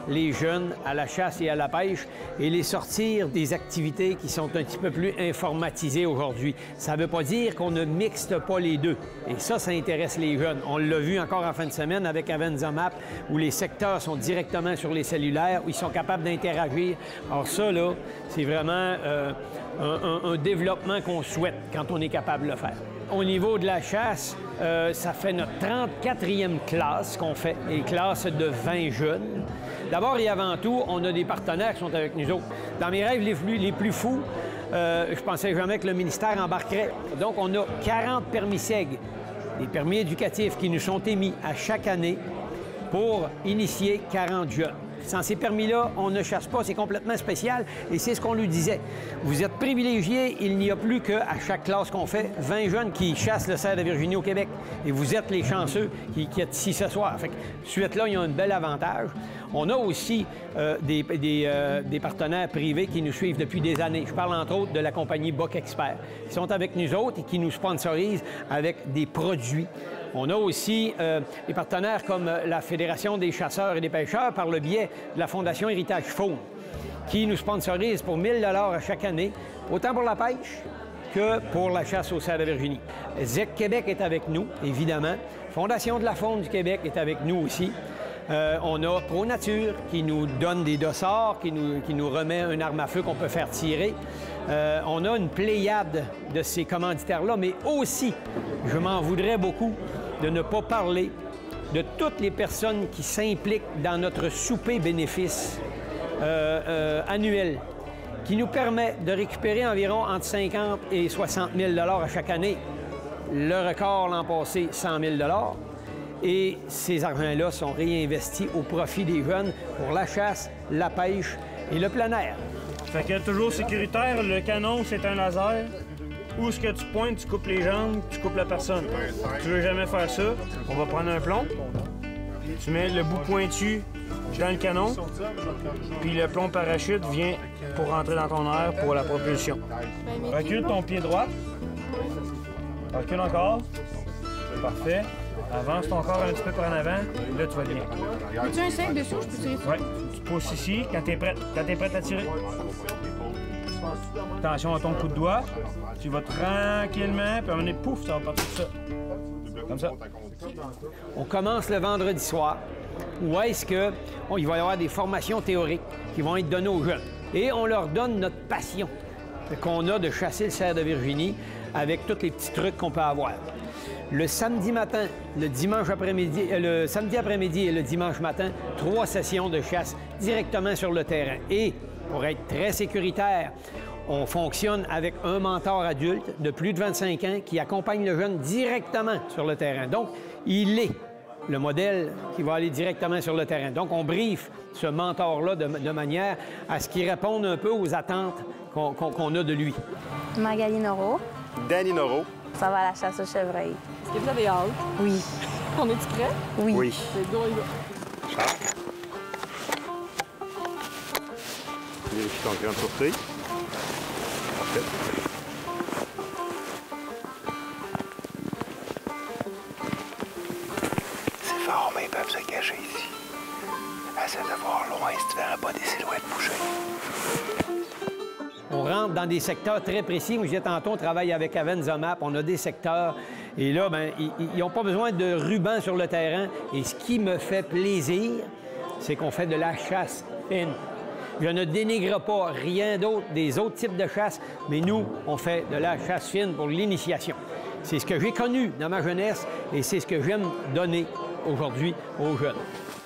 les jeunes à la chasse et à la pêche et les sortir des activités qui sont un petit peu plus informatisées aujourd'hui. Ça ne veut pas dire qu'on ne mixte pas les deux. Et ça, ça intéresse les jeunes. On l'a vu encore en fin de semaine avec Avenza Map, où les secteurs sont directement sur les cellulaires, où ils sont capables d'interagir. Alors ça, là, c'est vraiment euh, un, un, un développement qu'on souhaite quand on est capable de le faire. Au niveau de la chasse, euh, ça fait notre trente-quatrième classe qu'on fait, les classes de vingt jeunes. D'abord et avant tout, on a des partenaires qui sont avec nous autres. Dans mes rêves les plus, les plus fous, euh, je pensais jamais que le ministère embarquerait. Donc, on a quarante permis S E G, des permis éducatifs qui nous sont émis à chaque année pour initier quarante jeunes. Sans ces permis-là, on ne chasse pas, c'est complètement spécial et c'est ce qu'on lui disait. Vous êtes privilégiés, il n'y a plus qu'à chaque classe qu'on fait, vingt jeunes qui chassent le cerf de Virginie au Québec. Et vous êtes les chanceux qui, qui êtes ici ce soir. Fait que, suite-là, il y a un bel avantage. On a aussi euh, des, des, euh, des partenaires privés qui nous suivent depuis des années. Je parle entre autres de la compagnie Buck Expert, qui sont avec nous autres et qui nous sponsorisent avec des produits. On a aussi euh, des partenaires comme la Fédération des chasseurs et des pêcheurs par le biais de la Fondation Héritage Faune, qui nous sponsorise pour mille dollars à chaque année, autant pour la pêche que pour la chasse au cerf de Virginie. Z E C Québec est avec nous, évidemment. Fondation de la Faune du Québec est avec nous aussi. Euh, on a Pro Nature qui nous donne des dossards, qui nous, qui nous remet un arme à feu qu'on peut faire tirer. Euh, on a une pléiade de ces commanditaires-là, mais aussi, je m'en voudrais beaucoup de ne pas parler de toutes les personnes qui s'impliquent dans notre souper bénéfice euh, euh, annuel, qui nous permet de récupérer environ entre cinquante et soixante mille dollars à chaque année. Le record l'an passé, cent mille dollars. Et ces argents-là sont réinvestis au profit des jeunes pour la chasse, la pêche et le plein air. Fait que toujours sécuritaire, le canon, c'est un laser. Où ce que tu pointes, tu coupes les jambes, tu coupes la personne. Tu veux jamais faire ça, on va prendre un plomb. Tu mets le bout pointu dans le canon, puis le plomb parachute vient pour rentrer dans ton air pour la propulsion. Recule ton pied droit. Recule encore. Parfait. Avance ton corps un petit peu par en avant. Là, tu vas bien. As-tu un cinq dessous? Je peux tirer? Oui. Tu pousses ici quand tu es prête. Quand tu es prête à tirer. Attention à ton coup de doigt. Tu vas tranquillement, puis à un moment donné, pouf, ça va partir de ça. Comme ça. On commence le vendredi soir, où est-ce que bon, il va y avoir des formations théoriques qui vont être données aux jeunes. Et on leur donne notre passion qu'on a de chasser le cerf de Virginie avec tous les petits trucs qu'on peut avoir. Le samedi matin, le dimanche après-midi, euh, le samedi après-midi et le dimanche matin, trois sessions de chasse directement sur le terrain. Et pour être très sécuritaire, on fonctionne avec un mentor adulte de plus de vingt-cinq ans qui accompagne le jeune directement sur le terrain. Donc, il est le modèle qui va aller directement sur le terrain. Donc, on briefe ce mentor-là de, de manière à ce qu'il réponde un peu aux attentes qu'on qu'on, qu'on a de lui. Magali Noro. Danny Noro. Ça va à la chasse au chevreuil. Est-ce que vous avez hâte? Oui. On est-tu prêts? Oui. Oui. C'est go, il va. Charles. Vérifie ton crayon de sûreté. Parfait. C'est fort, mais ils peuvent se cacher ici. Essaie de voir loin si tu verras pas des silhouettes bouger. On rentre dans des secteurs très précis. Moi, je disais tantôt, on travaille avec Avenza Map, on a des secteurs. Et là, bien, ils n'ont pas besoin de rubans sur le terrain. Et ce qui me fait plaisir, c'est qu'on fait de la chasse fine. Je ne dénigre pas rien d'autre des autres types de chasse, mais nous, on fait de la chasse fine pour l'initiation. C'est ce que j'ai connu dans ma jeunesse et c'est ce que j'aime donner aujourd'hui aux jeunes.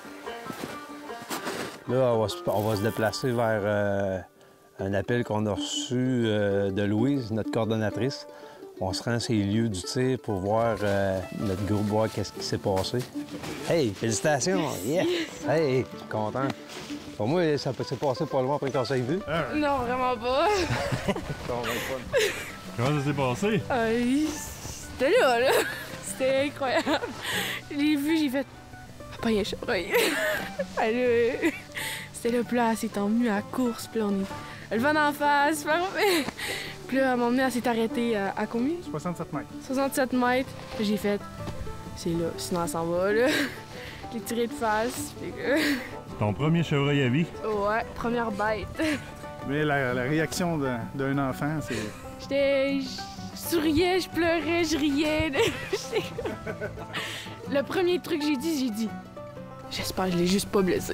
Là, on va se, on va se déplacer vers euh, un appel qu'on a reçu euh, de Louise, notre coordonnatrice. On se rend sur les lieux du tir pour voir euh, notre groupe, voir qu'est-ce qui s'est passé. Hey, félicitations! Yes! Hey, je suis content. Pour moi, ça s'est passé pas loin après qu'on s'est vu. Non, vraiment pas. Comment ça s'est passé? Euh, C'était là, là. C'était incroyable. Je l'ai vu, j'ai fait... Pas un chevreuil. C'était le plat, elle s'est emmenée à la course, puis là, on est... Le vent d'en face, puis puis là, à un moment donné, elle s'est arrêtée à, à combien? soixante-sept mètres. soixante-sept mètres. J'ai fait... C'est là, sinon elle s'en va, là. Je l'ai tiré de face, puis que... Ton premier chevreuil à vie? Ouais, première bête. Mais la, la réaction d'un enfant, c'est... J'étais... Je souriais, je pleurais, je riais. Le premier truc que j'ai dit, j'ai dit... J'espère que je l'ai juste pas blessé.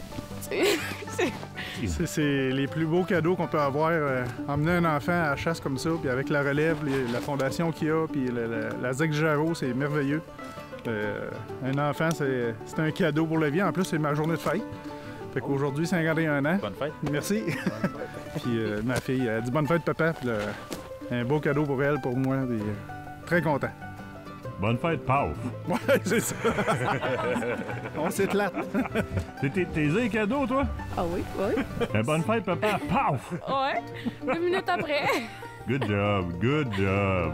C'est les plus beaux cadeaux qu'on peut avoir. Euh, emmener un enfant à la chasse comme ça, puis avec la relève, les, la fondation qu'il y a, puis la, la, la Zec Jarreau, c'est merveilleux. Euh, un enfant, c'est un cadeau pour la vie. En plus, c'est ma journée de fête. Fait qu'aujourd'hui, cinquante et un ans. Bonne fête. Merci. Puis euh, ma fille, elle dit bonne fête, papa. Puis là, un beau cadeau pour elle, pour moi. Puis, euh, très content. Bonne fête, paf! Ouais, c'est ça. On s'éclate. T'es les cadeaux, toi? Ah oui, oui. Ben, bonne fête, papa, paf! Ouais, deux minutes après. Good job, good job.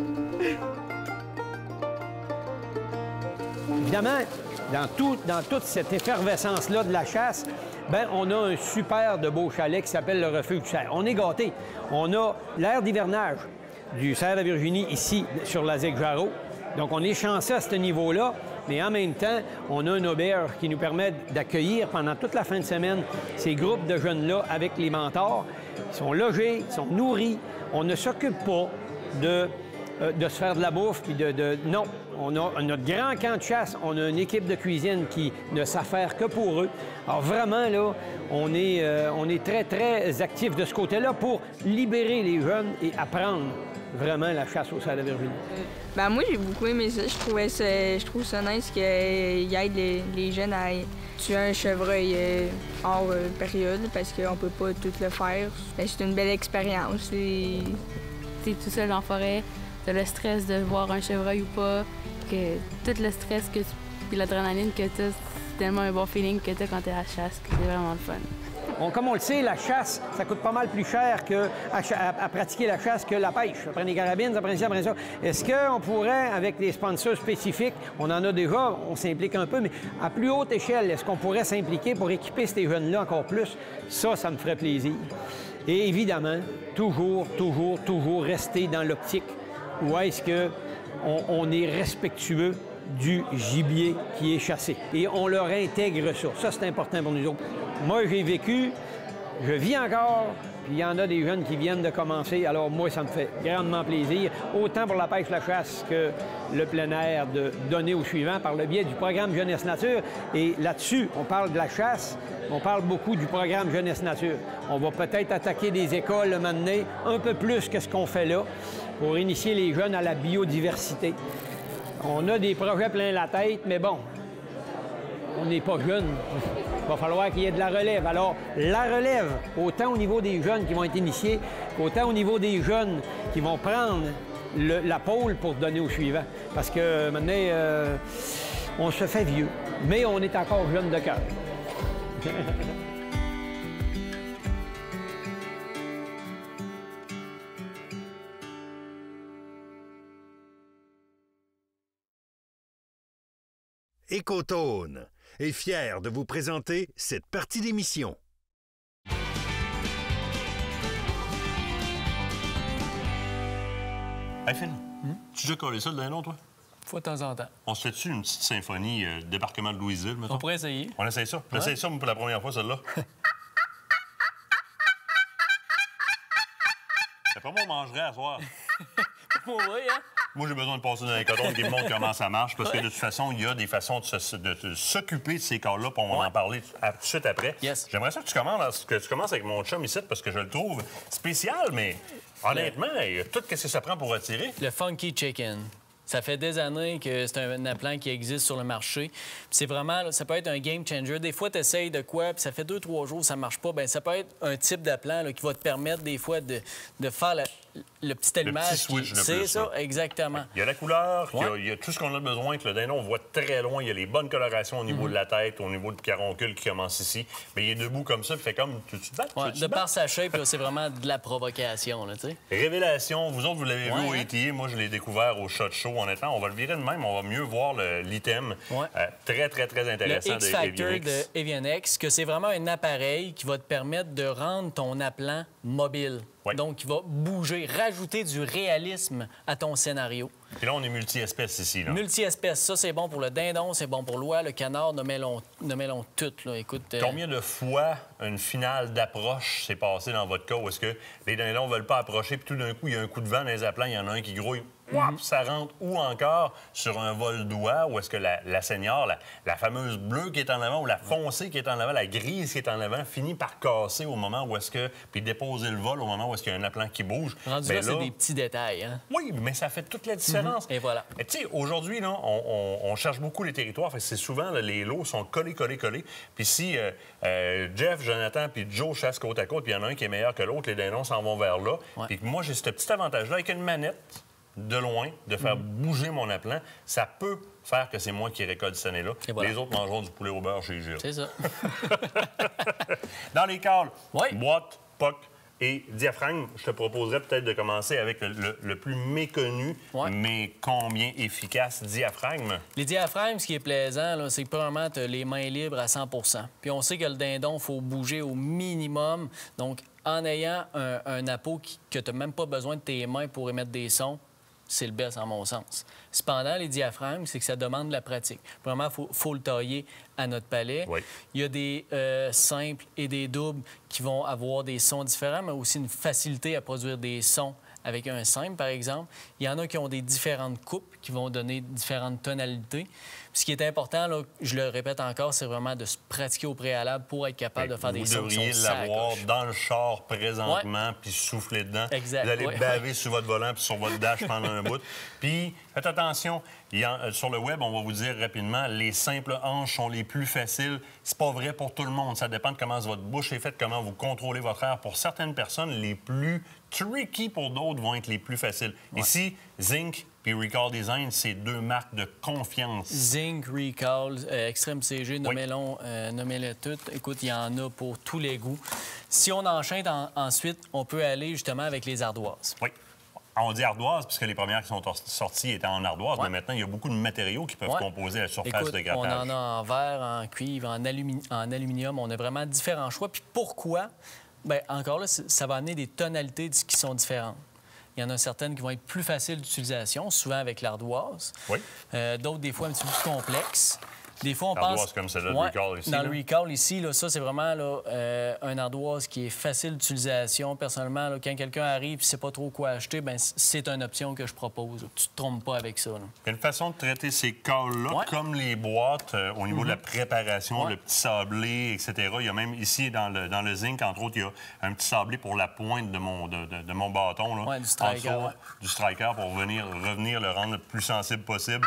Évidemment, dans, tout, dans toute cette effervescence-là de la chasse, ben on a un super de beau chalet qui s'appelle le Refuge du Cerf. On est gâtés. On a l'aire d'hivernage du Cerf de Virginie ici, sur la Zec Jarreau. Donc, on est chanceux à ce niveau-là, mais en même temps, on a une auberge qui nous permet d'accueillir pendant toute la fin de semaine ces groupes de jeunes-là avec les mentors. Ils sont logés, ils sont nourris. On ne s'occupe pas de, euh, de se faire de la bouffe, puis de, de... Non, on a notre grand camp de chasse, on a une équipe de cuisine qui ne s'affaire que pour eux. Alors, vraiment, là, on est, euh, on est très, très actifs de ce côté-là pour libérer les jeunes et apprendre vraiment la chasse au cerf de Virginie. Ben moi, j'ai beaucoup aimé ça. Je trouvais ça, je trouve ça nice qu'il aide les, les jeunes à tuer un chevreuil euh, hors euh, période parce qu'on peut pas tout le faire. Ben, c'est une belle expérience. Et... T'es tout seul en forêt, t'as le stress de voir un chevreuil ou pas, que tout le stress que tu... puis l'adrénaline que t'as, c'est tellement un bon feeling que t'as quand t'es à la chasse, que c'est vraiment le fun. On, comme on le sait, la chasse, ça coûte pas mal plus cher que à, à, à pratiquer la chasse que la pêche. Ça prend des carabines, ça prend ça, ça prend ça. Est-ce qu'on pourrait, avec des sponsors spécifiques, on en a déjà, on s'implique un peu, mais à plus haute échelle, est-ce qu'on pourrait s'impliquer pour équiper ces jeunes-là encore plus? Ça, ça me ferait plaisir. Et évidemment, toujours, toujours, toujours rester dans l'optique où est-ce qu'on on est respectueux du gibier qui est chassé. Et on leur intègre ça. Ça, c'est important pour nous autres. Moi, j'ai vécu, je vis encore, puis il y en a des jeunes qui viennent de commencer. Alors moi, ça me fait grandement plaisir, autant pour la pêche, la chasse que le plein air, de donner au suivant par le biais du programme Jeunesse Nature. Et là-dessus, on parle de la chasse, on parle beaucoup du programme Jeunesse Nature. On va peut-être attaquer des écoles un moment donné, un peu plus que ce qu'on fait là, pour initier les jeunes à la biodiversité. On a des projets plein la tête, mais bon, on n'est pas jeunes. Il va falloir qu'il y ait de la relève. Alors, la relève, autant au niveau des jeunes qui vont être initiés, qu'autant au niveau des jeunes qui vont prendre le, la pôle pour donner au suivant. Parce que maintenant, euh, on se fait vieux, mais on est encore jeunes de cœur. Écotone est fier de vous présenter cette partie d'émission. Hey Phil, hmm? tu as collé ça le dindon, toi? Fois de temps en temps. On se fait-tu une petite symphonie euh, débarquement de Louisville, mettons? On pourrait essayer. On essaye ça? On ouais. essaye ça pour la première fois, celle-là. C'est pas moi, on mangerait à soir. Pour vrai, hein? Moi, j'ai besoin de passer dans les cotons qui me montrent comment ça marche, parce que de toute façon, il y a des façons de, de, de s'occuper de ces corps-là, puis on va ouais. en parler tout de suite après. Yes. J'aimerais ça que tu, commences, que tu commences avec mon chum ici, parce que je le trouve spécial, mais honnêtement, il y a tout ce que ça prend pour attirer. Le Funky Chicken. Ça fait des années que c'est un appelant qui existe sur le marché. C'est vraiment, ça peut être un game changer. Des fois, tu essayes de quoi, puis ça fait deux, trois jours, ça marche pas. Bien, ça peut être un type d'appelant qui va te permettre des fois de, de faire la, le petit allumage. Le petit switch qui... C'est ça, là. Exactement. Il y a la couleur, ouais. il, y a, il y a tout ce qu'on a besoin. Que le dindon, on voit très loin. Il y a les bonnes colorations au niveau mm-hmm. de la tête, au niveau du caroncule qui commence ici. Mais il est debout comme ça, puis fait comme, tu te battes? Ouais, de par sa shape, c'est vraiment de la provocation, là, tu sais. Révélation, vous autres, vous l'avez ouais, vu au hein? A T A. Moi, je l'ai découvert au Shot Show. Honnêtement, on va le virer de même, on va mieux voir l'item. Ouais. Euh, très, très, très intéressant. Le X-Factor de Avian-X, que c'est vraiment un appareil qui va te permettre de rendre ton appelant mobile. Ouais. Donc, il va bouger, rajouter du réalisme à ton scénario. Puis là, on est multi-espèces ici. Là. Multi-espèces, ça, c'est bon pour le dindon, c'est bon pour l'oie, le canard, nommez-les toutes. Là. Écoute, euh... Combien de fois une finale d'approche s'est passée dans votre cas où est-ce que les dindons ne veulent pas approcher, puis tout d'un coup, il y a un coup de vent dans les aplats, il y en a un qui grouille, mm-hmm. ça rentre, ou encore sur un vol d'oie, où est-ce que la, la senior, la, la fameuse bleue qui est en avant, ou la foncée qui est en avant, la grise qui est en avant, finit par casser au moment où est-ce que... puis déposer le vol au moment où est-ce qu'il y a un appelant qui bouge. Rendu là, là c'est des petits détails, hein? Oui, mais ça fait toute la différence. Mm-hmm. Et voilà. Tu sais, aujourd'hui, là, on, on, on cherche beaucoup les territoires. C'est souvent, là, les lots sont collés, collés, collés. Puis si euh, euh, Jeff, Jonathan puis Joe chassent côte à côte, puis il y en a un qui est meilleur que l'autre, les dindons s'en vont vers là. Ouais. Puis moi, j'ai ce petit avantage-là avec une manette de loin, de faire mm. bouger mon appelant. Ça peut faire que c'est moi qui récolte cette année-là. Voilà. Les autres mangeront du poulet au beurre chez Gilles. C'est ça. Dans les cales, oui. boîte, P O C et diaphragme, je te proposerais peut-être de commencer avec le, le, le plus méconnu, ouais. mais combien efficace, diaphragme. Les diaphragmes, ce qui est plaisant, c'est que premièrement, tu as les mains libres à cent pour cent. Puis on sait que le dindon, il faut bouger au minimum. Donc, en ayant un, un appôt qui, que tu n'as même pas besoin de tes mains pour émettre des sons, c'est le best, en mon sens. Cependant, les diaphragmes, c'est que ça demande de la pratique. Premièrement, il faut, faut le tailler à notre palais. Oui. Il y a des euh, simples et des doubles qui vont avoir des sons différents, mais aussi une facilité à produire des sons avec un simple, par exemple. Il y en a qui ont des différentes coupes qui vont donner différentes tonalités. Puis ce qui est important, là, je le répète encore, c'est vraiment de se pratiquer au préalable pour être capable oui, de faire des sons qui sont Vous devriez l'avoir dans le char présentement, ouais. puis souffler dedans. Exact. Vous allez ouais, baver ouais. sur votre volant puis sur votre dash pendant un bout. Puis faites attention, il y a, euh, sur le web, on va vous dire rapidement, les simples hanches sont les plus faciles. C'est pas vrai pour tout le monde. Ça dépend de comment votre bouche est faite, comment vous contrôlez votre air. Pour certaines personnes, les plus tricky pour d'autres vont être les plus faciles. Ouais. Ici, Zinc puis Recall Design, c'est deux marques de confiance. Zinc, Recall, euh, Extreme C G, nommez-les oui. euh, nommez toutes. Écoute, il y en a pour tous les goûts. Si on enchaîne en, ensuite, on peut aller justement avec les ardoises. Oui. On dit ardoise, puisque les premières qui sont sorties étaient en ardoise, ouais. mais maintenant, il y a beaucoup de matériaux qui peuvent ouais. composer la surface Écoute, de grattage. On en a en verre, en cuivre, en, alumi en aluminium. On a vraiment différents choix. Puis pourquoi? Bien, encore là, ça va amener des tonalités qui sont différentes. Il y en a certaines qui vont être plus faciles d'utilisation, souvent avec l'ardoise. Oui. Euh, D'autres, des fois, un petit peu plus complexes. Des fois, on l'ardoise pense... comme celle-là de ouais, Recall ici. Dans là. le Recall ici, là, ça, c'est vraiment là, euh, un ardoise qui est facile d'utilisation. Personnellement, là, quand quelqu'un arrive et ne sait pas trop quoi acheter, bien, c'est une option que je propose. Tu ne te trompes pas avec ça. Là. Il y a une façon de traiter ces cales-là, ouais. comme les boîtes, euh, au niveau mm-hmm. de la préparation, ouais. le petit sablé, et cetera. Il y a même ici, dans le, dans le zinc, entre autres, il y a un petit sablé pour la pointe de mon, de, de, de mon bâton. Là, ouais, du striker. En dessous, ouais. Du striker pour venir, revenir le rendre le plus sensible possible.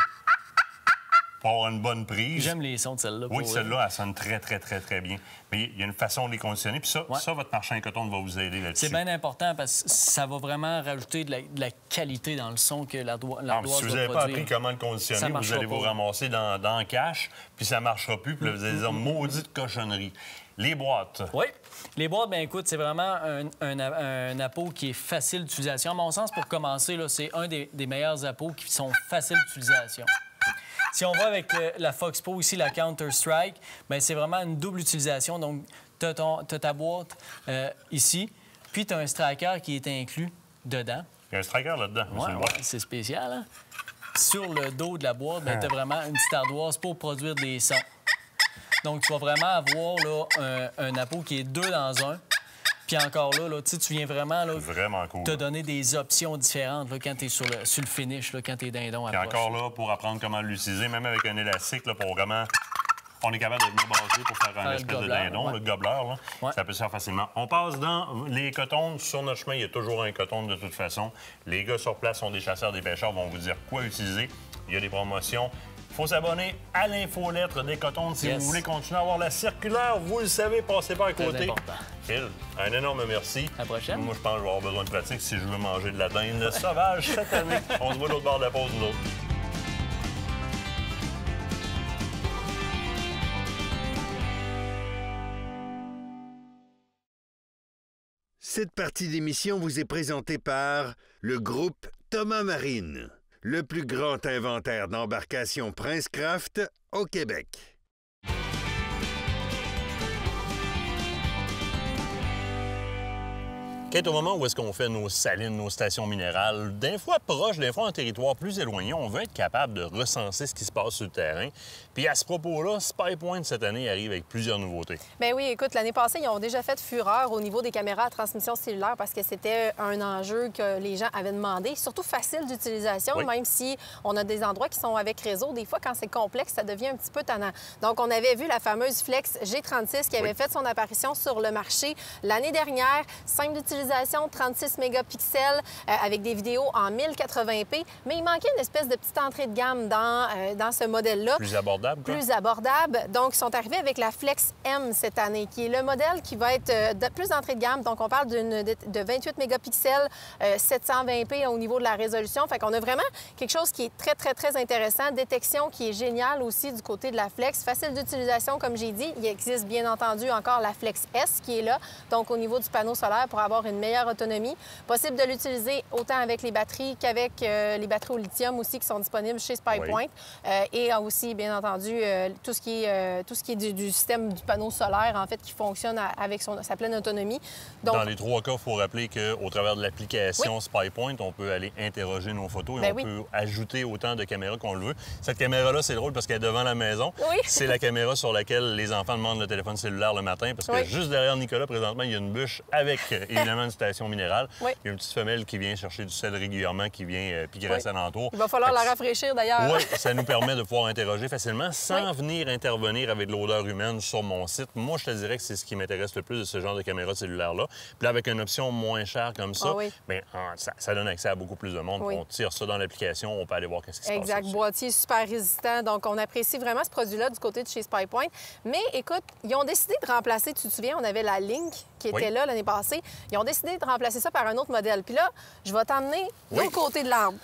Pour avoir une bonne prise. J'aime les sons de celle-là. Oui, celle-là, elle sonne très, très, très, très bien. Mais il y a une façon de les conditionner. Puis ça, ouais. ça, votre marchand coton va vous aider là-dessus. C'est bien important parce que ça va vraiment rajouter de la, de la qualité dans le son que l'ardoise va produire. Si vous n'avez pas appris comment le conditionner, vous allez vous ramasser dans, dans le cash, puis ça ne marchera plus, puis là, vous allez dire « maudite cochonnerie ». Les boîtes. Oui. Les boîtes, bien écoute, c'est vraiment un, un, un appôt qui est facile d'utilisation. À mon sens, pour commencer, c'est un des, des meilleurs appots qui sont faciles d'utilisation. Si on va avec euh, la Foxpo ici, la Counter-Strike, bien, c'est vraiment une double utilisation. Donc, tu as, as ta boîte euh, ici, puis tu as un striker qui est inclus dedans. Il y a un striker là-dedans. Ouais, ouais, c'est spécial. Hein? Sur le dos de la boîte, tu as vraiment une petite ardoise pour produire des sons. Donc, tu vas vraiment avoir là, un, un appôt qui est deux dans un. Puis encore là, là tu viens vraiment, là, vraiment cool, te donner des options différentes là, quand tu es sur le, sur le finish, là, quand tu es dindon à Puis encore là, pour apprendre comment l'utiliser, même avec un élastique, là, pour vraiment... On est capable de venir brasser pour faire un espèce de dindon, ouais. le gobeleur. Là. Ouais. Ça peut se faire facilement. On passe dans les cotons. Sur notre chemin, il y a toujours un coton de toute façon. Les gars sur place sont des chasseurs, des pêcheurs, vont vous dire quoi utiliser. Il y a des promotions. Il faut s'abonner à l'infolettre des cotons. Si yes. vous voulez continuer à avoir la circulaire, vous le savez, passez pas à côté. Phil, un énorme merci. À la prochaine. Moi, je pense que je vais avoir besoin de pratique si je veux manger de la dinde sauvage cette année. On se voit de l'autre bord de la pause, nous autres. Cette partie d'émission vous est présentée par le groupe Thomas Marine, le plus grand inventaire d'embarcations Princecraft au Québec. Kate, au moment où est-ce qu'on fait nos salines, nos stations minérales, des fois proches, des fois en territoire plus éloigné, on veut être capable de recenser ce qui se passe sur le terrain. Puis à ce propos-là, SpyPoint, cette année, arrive avec plusieurs nouveautés. Bien oui, écoute, l'année passée, ils ont déjà fait fureur au niveau des caméras à transmission cellulaire parce que c'était un enjeu que les gens avaient demandé, surtout facile d'utilisation, oui. même si on a des endroits qui sont avec réseau. Des fois, quand c'est complexe, ça devient un petit peu tannant. Donc, on avait vu la fameuse Flex G trente-six qui avait oui. fait son apparition sur le marché l'année dernière. Simple d'utilisation, trente-six mégapixels euh, avec des vidéos en mille quatre-vingts p, mais il manquait une espèce de petite entrée de gamme dans, euh, dans ce modèle-là. Plus abordable, quoi. Plus abordable. Donc, ils sont arrivés avec la Flex M cette année, qui est le modèle qui va être euh, de, plus d'entrée de gamme. Donc, on parle d'une, de, de vingt-huit mégapixels, euh, sept cent vingt p au niveau de la résolution. Fait qu'on a vraiment quelque chose qui est très, très, très intéressant. Détection qui est géniale aussi du côté de la Flex. Facile d'utilisation, comme j'ai dit. Il existe bien entendu encore la Flex S qui est là, donc au niveau du panneau solaire pour avoir une meilleure autonomie. Possible de l'utiliser autant avec les batteries qu'avec euh, les batteries au lithium aussi qui sont disponibles chez SpyPoint. Oui. Euh, et aussi, bien entendu, euh, tout ce qui est, euh, tout ce qui est du, du système du panneau solaire, en fait, qui fonctionne à, avec son, sa pleine autonomie. Donc, dans les trois cas, il faut rappeler qu'au travers de l'application oui. SpyPoint, on peut aller interroger nos photos et ben on oui. peut ajouter autant de caméras qu'on le veut. Cette caméra-là, c'est drôle parce qu'elle est devant la maison. Oui. C'est la caméra sur laquelle les enfants demandent le téléphone cellulaire le matin parce que oui. juste derrière Nicolas, présentement, il y a une bûche avec, évidemment, une station minérale. Oui. Il y a une petite femelle qui vient chercher du sel régulièrement, qui vient euh, puis qui reste oui. alentour. Il va falloir la rafraîchir, d'ailleurs. Oui, ça nous permet de pouvoir interroger facilement sans oui. venir intervenir avec de l'odeur humaine sur mon site. Moi, je te dirais que c'est ce qui m'intéresse le plus de ce genre de caméra cellulaire-là. Puis là, avec une option moins chère comme ça, ah, oui. bien, ça, ça donne accès à beaucoup plus de monde. Oui. On tire ça dans l'application, on peut aller voir qu'est-ce qui se exact. passe. Exact. Boîtier super résistant. Donc, on apprécie vraiment ce produit-là du côté de chez SpyPoint. Mais écoute, ils ont décidé de remplacer, tu te souviens, on avait la Link qui était oui. là l'année passée. Ils ont décidé de remplacer ça par un autre modèle. Puis là, je vais t'emmener de oui. l'autre côté de l'arbre.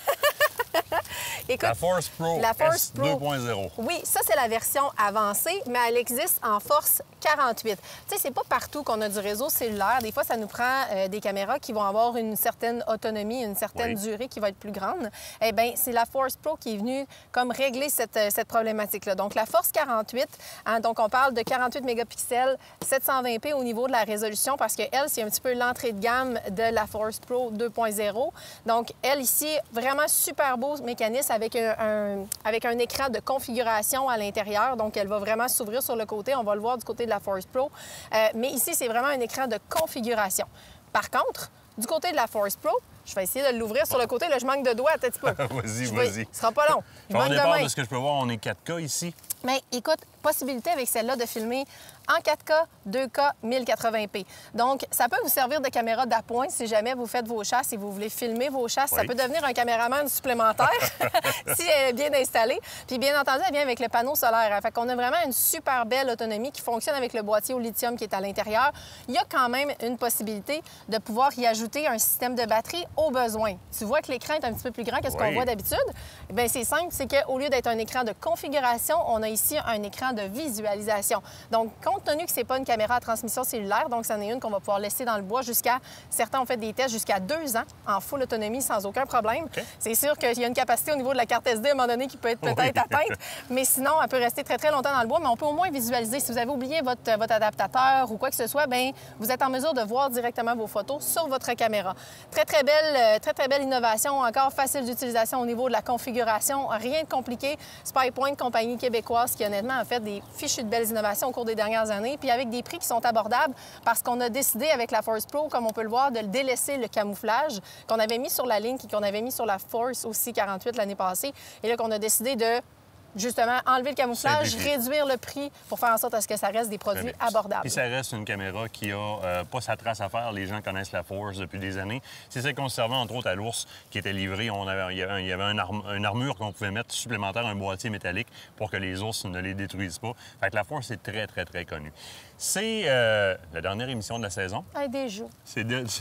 Écoute, la Force Pro la Force S Pro deux point zéro. Oui, ça, c'est la version avancée, mais elle existe en Force quarante-huit. Tu sais, c'est pas partout qu'on a du réseau cellulaire. Des fois, ça nous prend euh, des caméras qui vont avoir une certaine autonomie, une certaine oui. durée qui va être plus grande. Eh bien, c'est la Force Pro qui est venue comme régler cette, cette problématique-là. Donc, la Force quarante-huit, hein, donc on parle de quarante-huit mégapixels, sept cent vingt p au niveau de la résolution parce qu'elle, c'est un petit peu l'entrée de gamme de la Force Pro deux point zéro. Donc, elle, ici, vraiment super beau mécanisme avec un, un, avec un écran de configuration à l'intérieur. Donc, elle va vraiment s'ouvrir sur le côté. On va le voir du côté de la Force Pro. Euh, mais ici, c'est vraiment un écran de configuration. Par contre, du côté de la Force Pro, je vais essayer de l'ouvrir sur le côté. Là, je manque de doigts un petit peu. vas-y, je vas-y. Vais... Ce sera pas long. Je Au manque départ, de, de ce que je peux voir, on est quatre K ici. Mais écoute, possibilité avec celle-là de filmer en quatre K, deux K, mille quatre-vingts p. Donc, ça peut vous servir de caméra d'appoint si jamais vous faites vos chasses et vous voulez filmer vos chasses. Oui. Ça peut devenir un caméraman supplémentaire si elle est bien installée. Puis, bien entendu, elle vient avec le panneau solaire. Fait qu'on a vraiment une super belle autonomie qui fonctionne avec le boîtier au lithium qui est à l'intérieur. Il y a quand même une possibilité de pouvoir y ajouter un système de batterie au besoin. Tu vois que l'écran est un petit peu plus grand que ce oui. qu'on voit d'habitude. Bien, c'est simple, c'est qu'au lieu d'être un écran de configuration, on a ici un écran de visualisation. Donc, compte tenu que c'est pas une caméra à transmission cellulaire, donc c'en est une qu'on va pouvoir laisser dans le bois jusqu'à... Certains ont fait des tests jusqu'à deux ans en full autonomie sans aucun problème. Okay. C'est sûr qu'il y a une capacité au niveau de la carte S D à un moment donné qui peut être peut-être oui. atteinte, mais sinon, elle peut rester très, très longtemps dans le bois, mais on peut au moins visualiser. Si vous avez oublié votre, votre adaptateur ou quoi que ce soit, bien, vous êtes en mesure de voir directement vos photos sur votre caméra. Très, très belle, très, très belle innovation, encore facile d'utilisation au niveau de la configuration, rien de compliqué. SpyPoint, compagnie québécoise qui, honnêtement, a fait des fichues de belles innovations au cours des dernières années, puis avec des prix qui sont abordables parce qu'on a décidé avec la Force Pro, comme on peut le voir, de délaisser le camouflage qu'on avait mis sur la ligne et qu'on avait mis sur la Force aussi quarante-huit l'année passée. Et là, qu'on a décidé de justement enlever le camouflage, réduire le prix pour faire en sorte à ce que ça reste des produits abordables. Puis ça reste une caméra qui a euh, pas sa trace à faire. Les gens connaissent la Force depuis des années. C'est celle qu'on servait entre autres à l'ours qui était livré. On avait, il y avait, il y avait un arme, une armure qu'on pouvait mettre supplémentaire, un boîtier métallique pour que les ours ne les détruisent pas. Fait que la Force est très, très, très connue. C'est euh, la dernière émission de la saison. Ah, déjà. C'est de...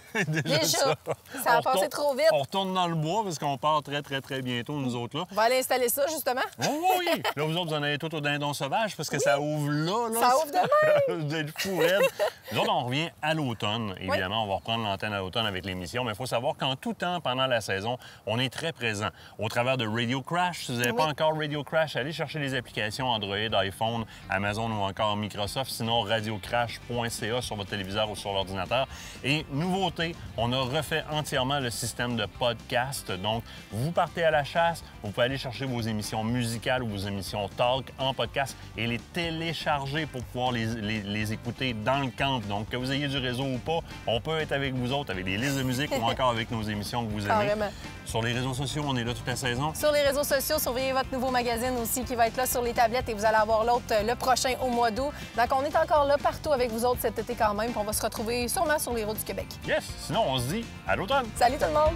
Déjà, Déjà. ça. Ça a On passé retourne- trop vite. On retourne dans le bois parce qu'on part très, très, très bientôt, nous autres, là. On va aller installer ça, justement. Oh, oui! Là, vous autres, vous en avez tout au dindon sauvage parce que oui. ça ouvre là, là. Ça ouvre demain! Vous êtes fou raide. Nous autres, on revient à l'automne. Évidemment, oui. on va reprendre l'antenne à l'automne avec l'émission, mais il faut savoir qu'en tout temps, pendant la saison, on est très présent. Au travers de Radio Crash, si vous n'avez oui. pas encore Radio Crash, allez chercher les applications Android, iPhone, Amazon ou encore Microsoft, sinon radio crash point c a sur votre téléviseur ou sur l'ordinateur. Et nouveauté, on a refait entièrement le système de podcast. Donc, vous partez à la chasse, vous pouvez aller chercher vos émissions musicales ou vos émissions talk en podcast et les télécharger pour pouvoir les, les, les écouter dans le camp. Donc, que vous ayez du réseau ou pas, on peut être avec vous autres, avec des listes de musique ou encore avec nos émissions que vous aimez. Carrément. Sur les réseaux sociaux, on est là toute la saison. Sur les réseaux sociaux, surveillez votre nouveau magazine aussi qui va être là sur les tablettes et vous allez avoir l'autre le prochain au mois d'août. Donc, on est encore là partout avec vous autres cet été quand même. Puis on va se retrouver sûrement sur les routes du Québec. Yes! Sinon, on se dit à l'automne. Salut tout le monde!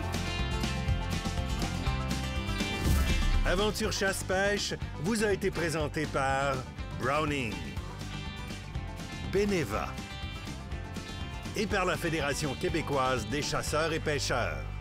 Aventure chasse-pêche vous a été présenté par Browning, Beneva et par la Fédération québécoise des chasseurs et pêcheurs.